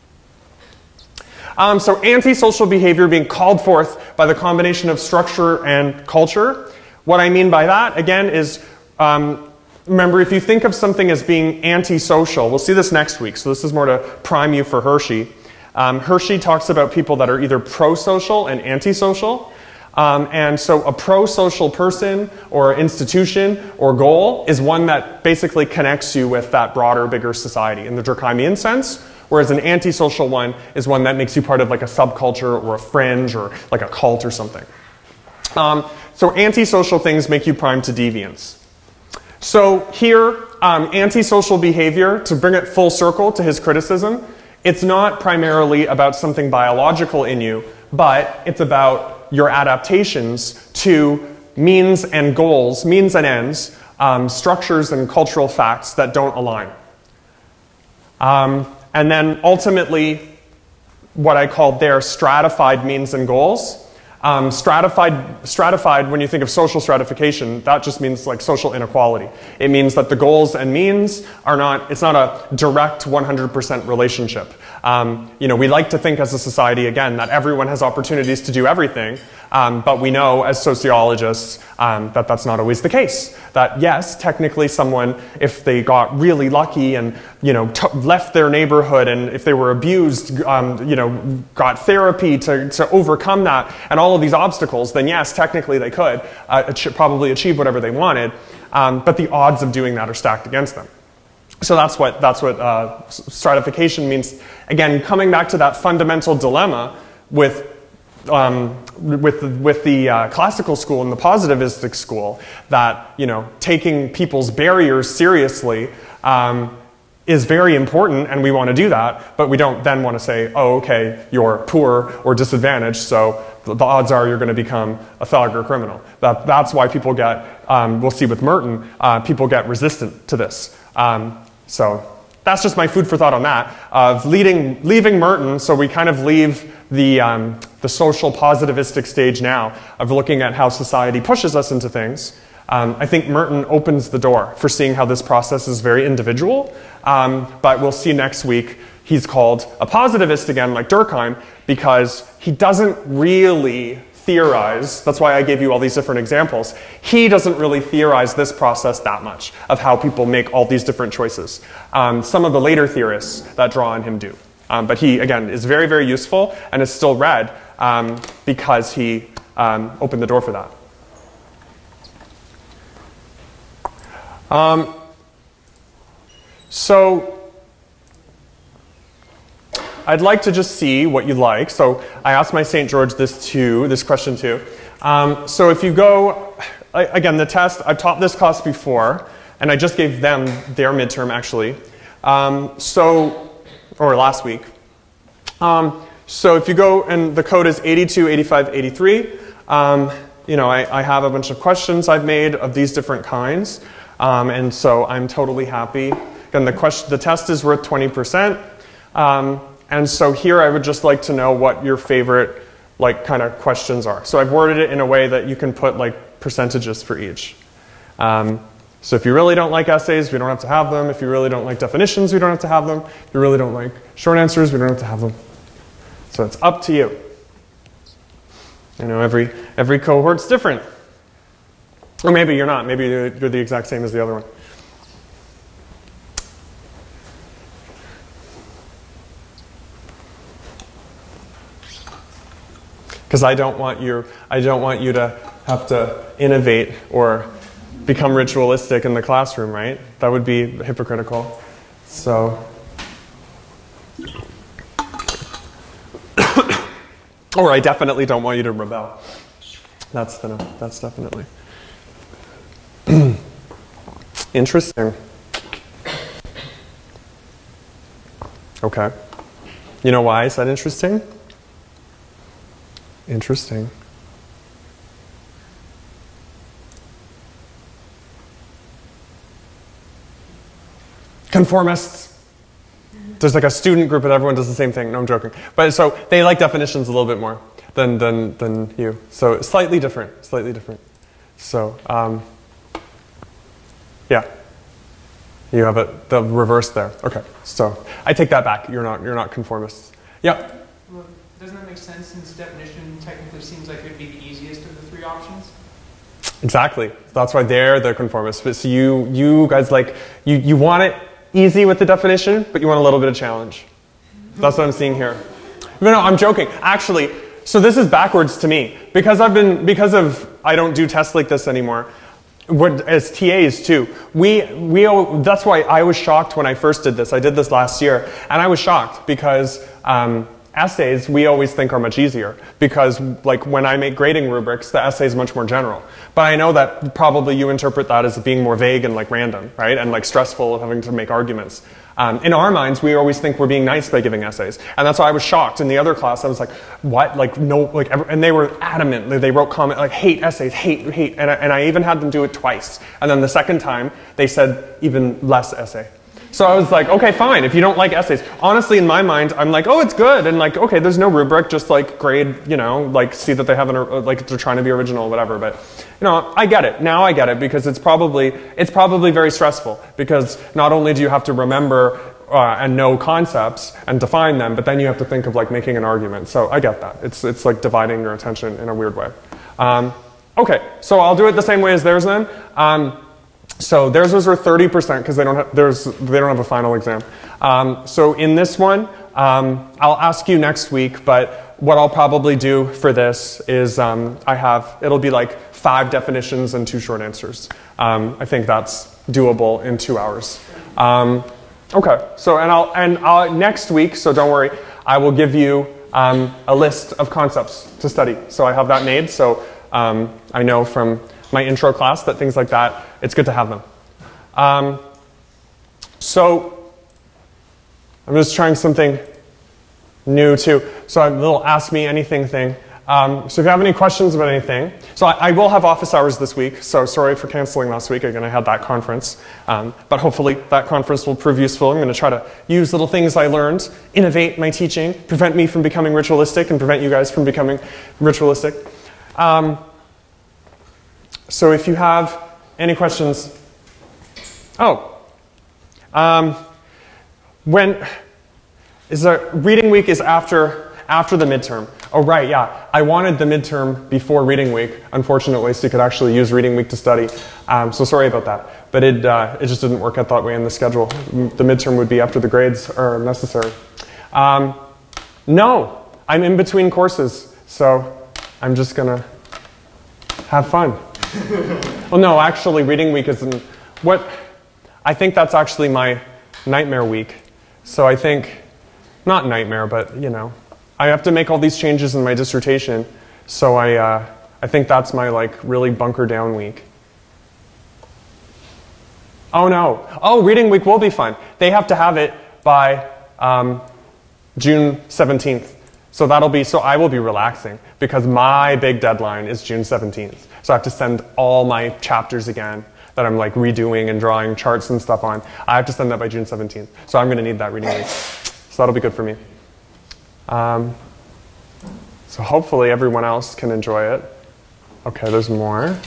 Um, so antisocial behavior being called forth by the combination of structure and culture. What I mean by that, again, is, um, remember, if you think of something as being antisocial, we'll see this next week, so this is more to prime you for Hershey. Um, Hershey talks about people that are either pro-social and antisocial. Um, and so a pro-social person or institution or goal is one that basically connects you with that broader, bigger society in the Durkheimian sense, whereas an antisocial one is one that makes you part of like a subculture or a fringe or like a cult or something. Um, so antisocial things make you prime to deviance. So here, um, antisocial behavior, to bring it full circle to his criticism, it's not primarily about something biological in you, but it's about your adaptations to means and goals, means and ends, um, structures and cultural facts that don't align. Um, and then ultimately, what I called there stratified means and goals. Um, stratified, stratified, when you think of social stratification, that just means like social inequality. It means that the goals and means are not, it's not a direct one hundred percent relationship. Um, you know, we like to think as a society, again, that everyone has opportunities to do everything, um, but we know as sociologists um, that that's not always the case. That yes, technically someone, if they got really lucky and, you know, t left their neighborhood and if they were abused, um, you know, got therapy to, to overcome that and all of these obstacles, then yes, technically they could uh, ach probably achieve whatever they wanted, um, but the odds of doing that are stacked against them. So that's what, that's what uh, stratification means. Again, coming back to that fundamental dilemma with, um, with, with the uh, classical school and the positivistic school, that, you know, taking people's barriers seriously um, is very important, and we want to do that, but we don't then want to say, oh, okay, you're poor or disadvantaged, so the odds are you're going to become a thug or criminal. That, that's why people get, um, we'll see with Merton, uh, people get resistant to this. Um, so that's just my food for thought on that. Of leading, leaving Merton, so we kind of leave the, um, the social positivistic stage now of looking at how society pushes us into things. Um, I think Merton opens the door for seeing how this process is very individual, um, but we'll see next week he's called a positivist again, like Durkheim, because he doesn't really theorize, that's why I gave you all these different examples, he doesn't really theorize this process that much of how people make all these different choices. Um, some of the later theorists that draw on him do. Um, but he, again, is very, very useful and is still read um, because he um, opened the door for that. Um, so, I'd like to just see what you like. So I asked my Saint George this too, this question too. Um, so if you go, again, the test, I've taught this class before, and I just gave them their midterm actually. Um, so, or last week. Um, so if you go, and the code is eighty-two, eighty-five, eighty-three. Um, you know, I, I have a bunch of questions I've made of these different kinds. Um, and so I'm totally happy. Again, the question, the test is worth twenty percent. Um, And so here I would just like to know what your favorite like kind of questions are. So I've worded it in a way that you can put like percentages for each. Um, so if you really don't like essays, we don't have to have them. If you really don't like definitions, we don't have to have them. If you really don't like short answers, we don't have to have them. So it's up to you. You know, every, every cohort's different. Or maybe you're not. Maybe you're, you're the exact same as the other one. Because I don't want you, I don't want you to have to innovate or become ritualistic in the classroom, right? That would be hypocritical. So, or I definitely don't want you to rebel. That's the, that's definitely interesting. Okay. You know why I said interesting? Interesting. Conformists. There's like a student group and everyone does the same thing. No, I'm joking. But so they like definitions a little bit more than, than, than you. So slightly different, slightly different. So, um, yeah. You have it, the reverse there. Okay, so I take that back. You're not, you're not conformists. Yeah? Well, doesn't that make sense since definition technically seems like it would be the easiest of the three options? Exactly. That's why they're the conformists. But so you, you guys like, you, you want it easy with the definition, but you want a little bit of challenge. That's what I'm seeing here. No, no, I'm joking. Actually, so this is backwards to me. Because I've been, because of, I don't do tests like this anymore, what, as T As too, we, we, that's why I was shocked when I first did this. I did this last year, and I was shocked because um, essays we always think are much easier because like when I make grading rubrics, the essay is much more general. But I know that probably you interpret that as being more vague and like random, right? And like stressful of having to make arguments. Um, in our minds, we always think we're being nice by giving essays. And that's why I was shocked. In the other class, I was like, what? Like, no, like, ever, and they were adamant. They wrote comment, like, hate essays, hate, hate. And I, and I even had them do it twice. And then the second time, they said even less essay. So I was like, okay, fine, if you don't like essays. Honestly, in my mind, I'm like, oh, it's good. And like, okay, there's no rubric, just like grade, you know, like see that they have an, like they're trying to be original, whatever. But, you know, I get it. Now I get it because it's probably, it's probably very stressful because not only do you have to remember uh, and know concepts and define them, but then you have to think of like making an argument. So I get that. It's, it's like dividing your attention in a weird way. Um, okay, so I'll do it the same way as theirs then. Um, So theirs was for thirty percent because they don't have there's they don't have a final exam. Um, so in this one, um, I'll ask you next week. But what I'll probably do for this is um, I have it'll be like five definitions and two short answers. Um, I think that's doable in two hours. Um, okay. So and I'll and I'll, next week. So don't worry. I will give you um, a list of concepts to study. So I have that made. So um, I know from my intro class that things like that, it's good to have them. Um, so I'm just trying something new too. So a little ask me anything thing. Um, so if you have any questions about anything, so I, I will have office hours this week. So sorry for canceling last week. Again, I had that conference, um, but hopefully that conference will prove useful. I'm going to try to use little things I learned, innovate my teaching, prevent me from becoming ritualistic, and prevent you guys from becoming ritualistic. Um, So if you have any questions, oh, um, when is there, reading week is after after the midterm. Oh right, yeah. I wanted the midterm before reading week, unfortunately, so you could actually use reading week to study. Um, so sorry about that, but it uh, it just didn't work out that way in the schedule. The midterm would be after the grades are necessary. Um, no, I'm in between courses, so I'm just gonna have fun. Well, no, actually, reading week isn't what I think that's actually my nightmare week. So I think, not nightmare, but you know, I have to make all these changes in my dissertation. So I, uh, I think that's my like really bunker down week. Oh no! Oh, reading week will be fun. They have to have it by um, June seventeenth. So that'll be, so I will be relaxing because my big deadline is June seventeenth. So I have to send all my chapters again that I'm like redoing and drawing charts and stuff on. I have to send that by June seventeenth. So I'm going to need that reading week. So that'll be good for me. Um, so hopefully everyone else can enjoy it. Okay, there's more.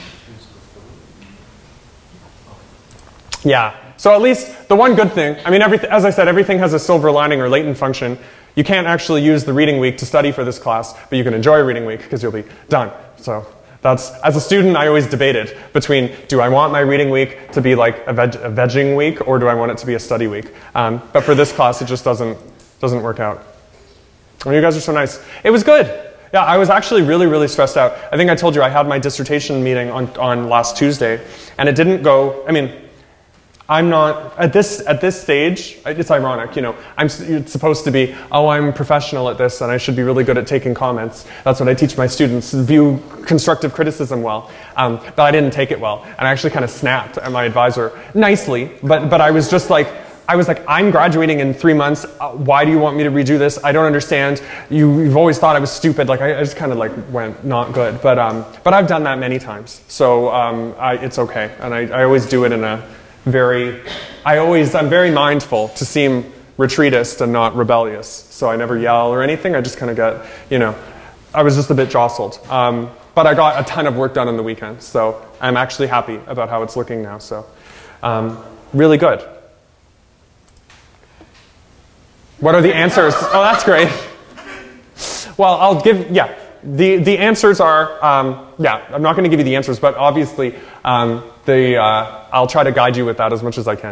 Yeah. So at least the one good thing, I mean, everything, as I said, everything has a silver lining or latent function. You can't actually use the reading week to study for this class, but you can enjoy reading week because you'll be done. So that's, as a student, I always debated between, do I want my reading week to be like a, veg, a vegging week, or do I want it to be a study week? Um, but for this class, it just doesn't, doesn't work out. Oh, you guys are so nice. It was good. Yeah, I was actually really, really stressed out. I think I told you I had my dissertation meeting on, on last Tuesday, and it didn't go, I mean, I'm not, at this at this stage, it's ironic, you know, I'm it's supposed to be, oh, I'm professional at this and I should be really good at taking comments. That's what I teach my students, view constructive criticism well. Um, but I didn't take it well. And I actually kind of snapped at my advisor, nicely, but, but I was just like, I was like, I'm graduating in three months. Uh, why do you want me to redo this? I don't understand. You, you've always thought I was stupid. Like, I, I just kind of like went not good. But, um, but I've done that many times. So um, I, it's okay. And I, I always do it in a very, I always, I'm very mindful to seem retreatist and not rebellious. So I never yell or anything. I just kind of get, you know, I was just a bit jostled. Um, but I got a ton of work done on the weekend. So I'm actually happy about how it's looking now. So um, really good. What are the answers? Oh, that's great. Well, I'll give, yeah. The, the answers are, um, yeah, I'm not going to give you the answers, but obviously um, the, uh, I'll try to guide you with that as much as I can.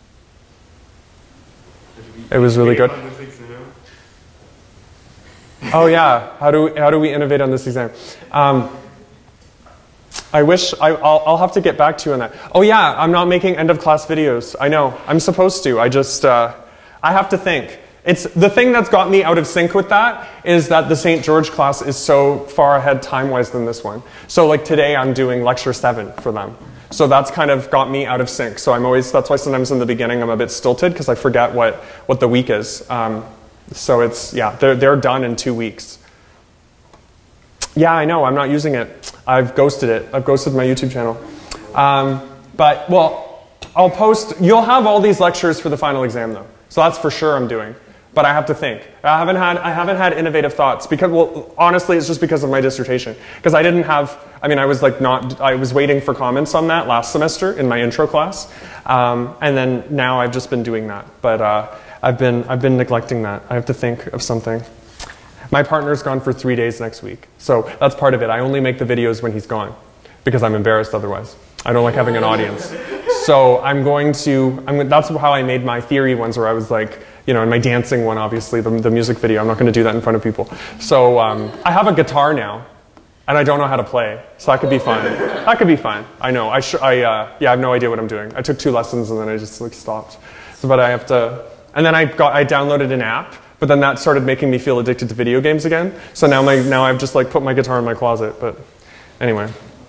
It was really good. Oh yeah, how do, how do we innovate on this exam? Um, I wish, I, I'll, I'll have to get back to you on that. Oh yeah, I'm not making end of class videos. I know, I'm supposed to. I just, uh, I have to think. It's, the thing that's got me out of sync with that is that the Saint George class is so far ahead time-wise than this one. So like today I'm doing lecture seven for them. So that's kind of got me out of sync. So I'm always, that's why sometimes in the beginning I'm a bit stilted because I forget what, what the week is. Um, so it's, yeah, they're, they're done in two weeks. Yeah, I know, I'm not using it. I've ghosted it. I've ghosted my YouTube channel. Um, but, well, I'll post, you'll have all these lectures for the final exam though. So that's for sure I'm doing. But I have to think. I haven't had, I haven't had innovative thoughts because, well, honestly, it's just because of my dissertation. Because I didn't have, I mean, I was like not, I was waiting for comments on that last semester in my intro class. Um, and then now I've just been doing that. But uh, I've been, I've been neglecting that. I have to think of something. My partner's gone for three days next week. So that's part of it. I only make the videos when he's gone because I'm embarrassed otherwise. I don't like having an audience. So I'm going to, I'm, that's how I made my theory ones where I was like, you know, and my dancing one, obviously, the, the music video. I'm not going to do that in front of people. So um, I have a guitar now, and I don't know how to play. So that could be fun. That could be fun. I know. I, sh I uh, yeah, I have no idea what I'm doing. I took two lessons, and then I just like stopped. So, but I have to, and then I got, I downloaded an app, but then that started making me feel addicted to video games again. So now my, now I've just like put my guitar in my closet. But anyway.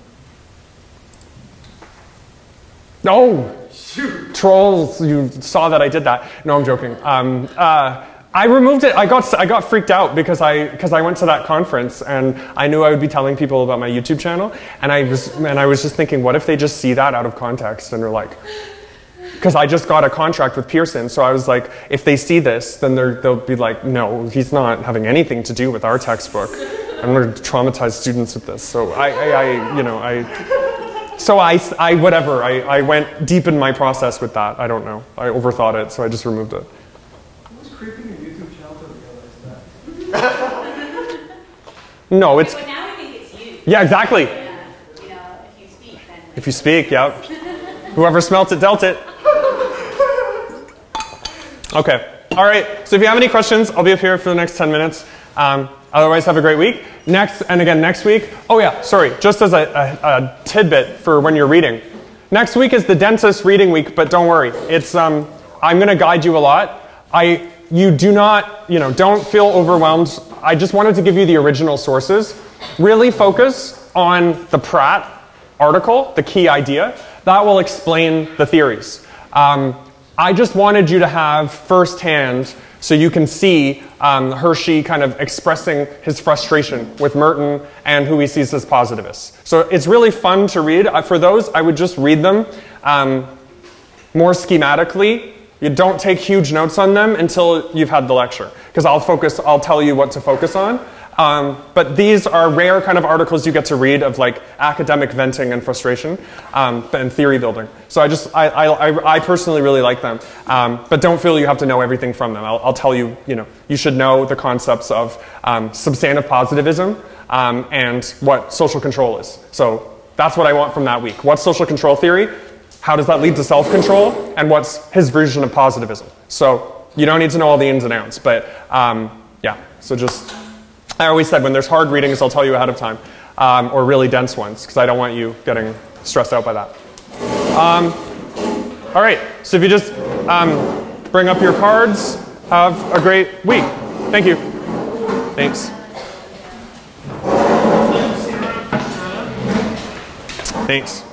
No. Shoot. Trolls, you saw that I did that. No, I'm joking. Um, uh, I removed it. I got, I got freaked out because I, because I went to that conference and I knew I would be telling people about my YouTube channel. And I was, and I was just thinking, what if they just see that out of context and they're like, because I just got a contract with Pearson. So I was like, if they see this, then they're, they'll be like, no, he's not having anything to do with our textbook. I'm going to traumatize students with this. So I, I, I you know, I... So I, I whatever, I, I went deep in my process with that. I don't know. I overthought it, so I just removed it. Who was creeping your YouTube channel to realize that? No, it's... But now we think it's you. Yeah, exactly. Yeah. You know, if you speak, then... If you speak, yeah. Whoever smelt it, dealt it. Okay. All right. So if you have any questions, I'll be up here for the next ten minutes. Um, otherwise, have a great week. Next, and again next week, oh yeah, sorry, just as a, a, a tidbit for when you're reading. Next week is the dentist reading week, but don't worry. It's, um, I'm going to guide you a lot. I, you do not, you know, don't feel overwhelmed. I just wanted to give you the original sources. Really focus on the Pratt article, the key idea. That will explain the theories. Um, I just wanted you to have firsthand so you can see um, Hershey kind of expressing his frustration with Merton and who he sees as positivists. So it's really fun to read. Uh, for those, I would just read them um, more schematically. You don't take huge notes on them until you've had the lecture, because I'll focus, I'll tell you what to focus on. Um, but these are rare kind of articles you get to read of like academic venting and frustration um, and theory building. So I just, I, I, I personally really like them. Um, but don't feel you have to know everything from them. I'll, I'll tell you, you know, you should know the concepts of um, substantive positivism um, and what social control is. So that's what I want from that week. What's social control theory? How does that lead to self-control? And what's his version of positivism? So you don't need to know all the ins and outs, but um, yeah, so just... I always said when there's hard readings, I'll tell you ahead of time, um, or really dense ones, because I don't want you getting stressed out by that. Um, all right, so if you just um, bring up your cards, have a great week. Thank you. Thanks. Thanks.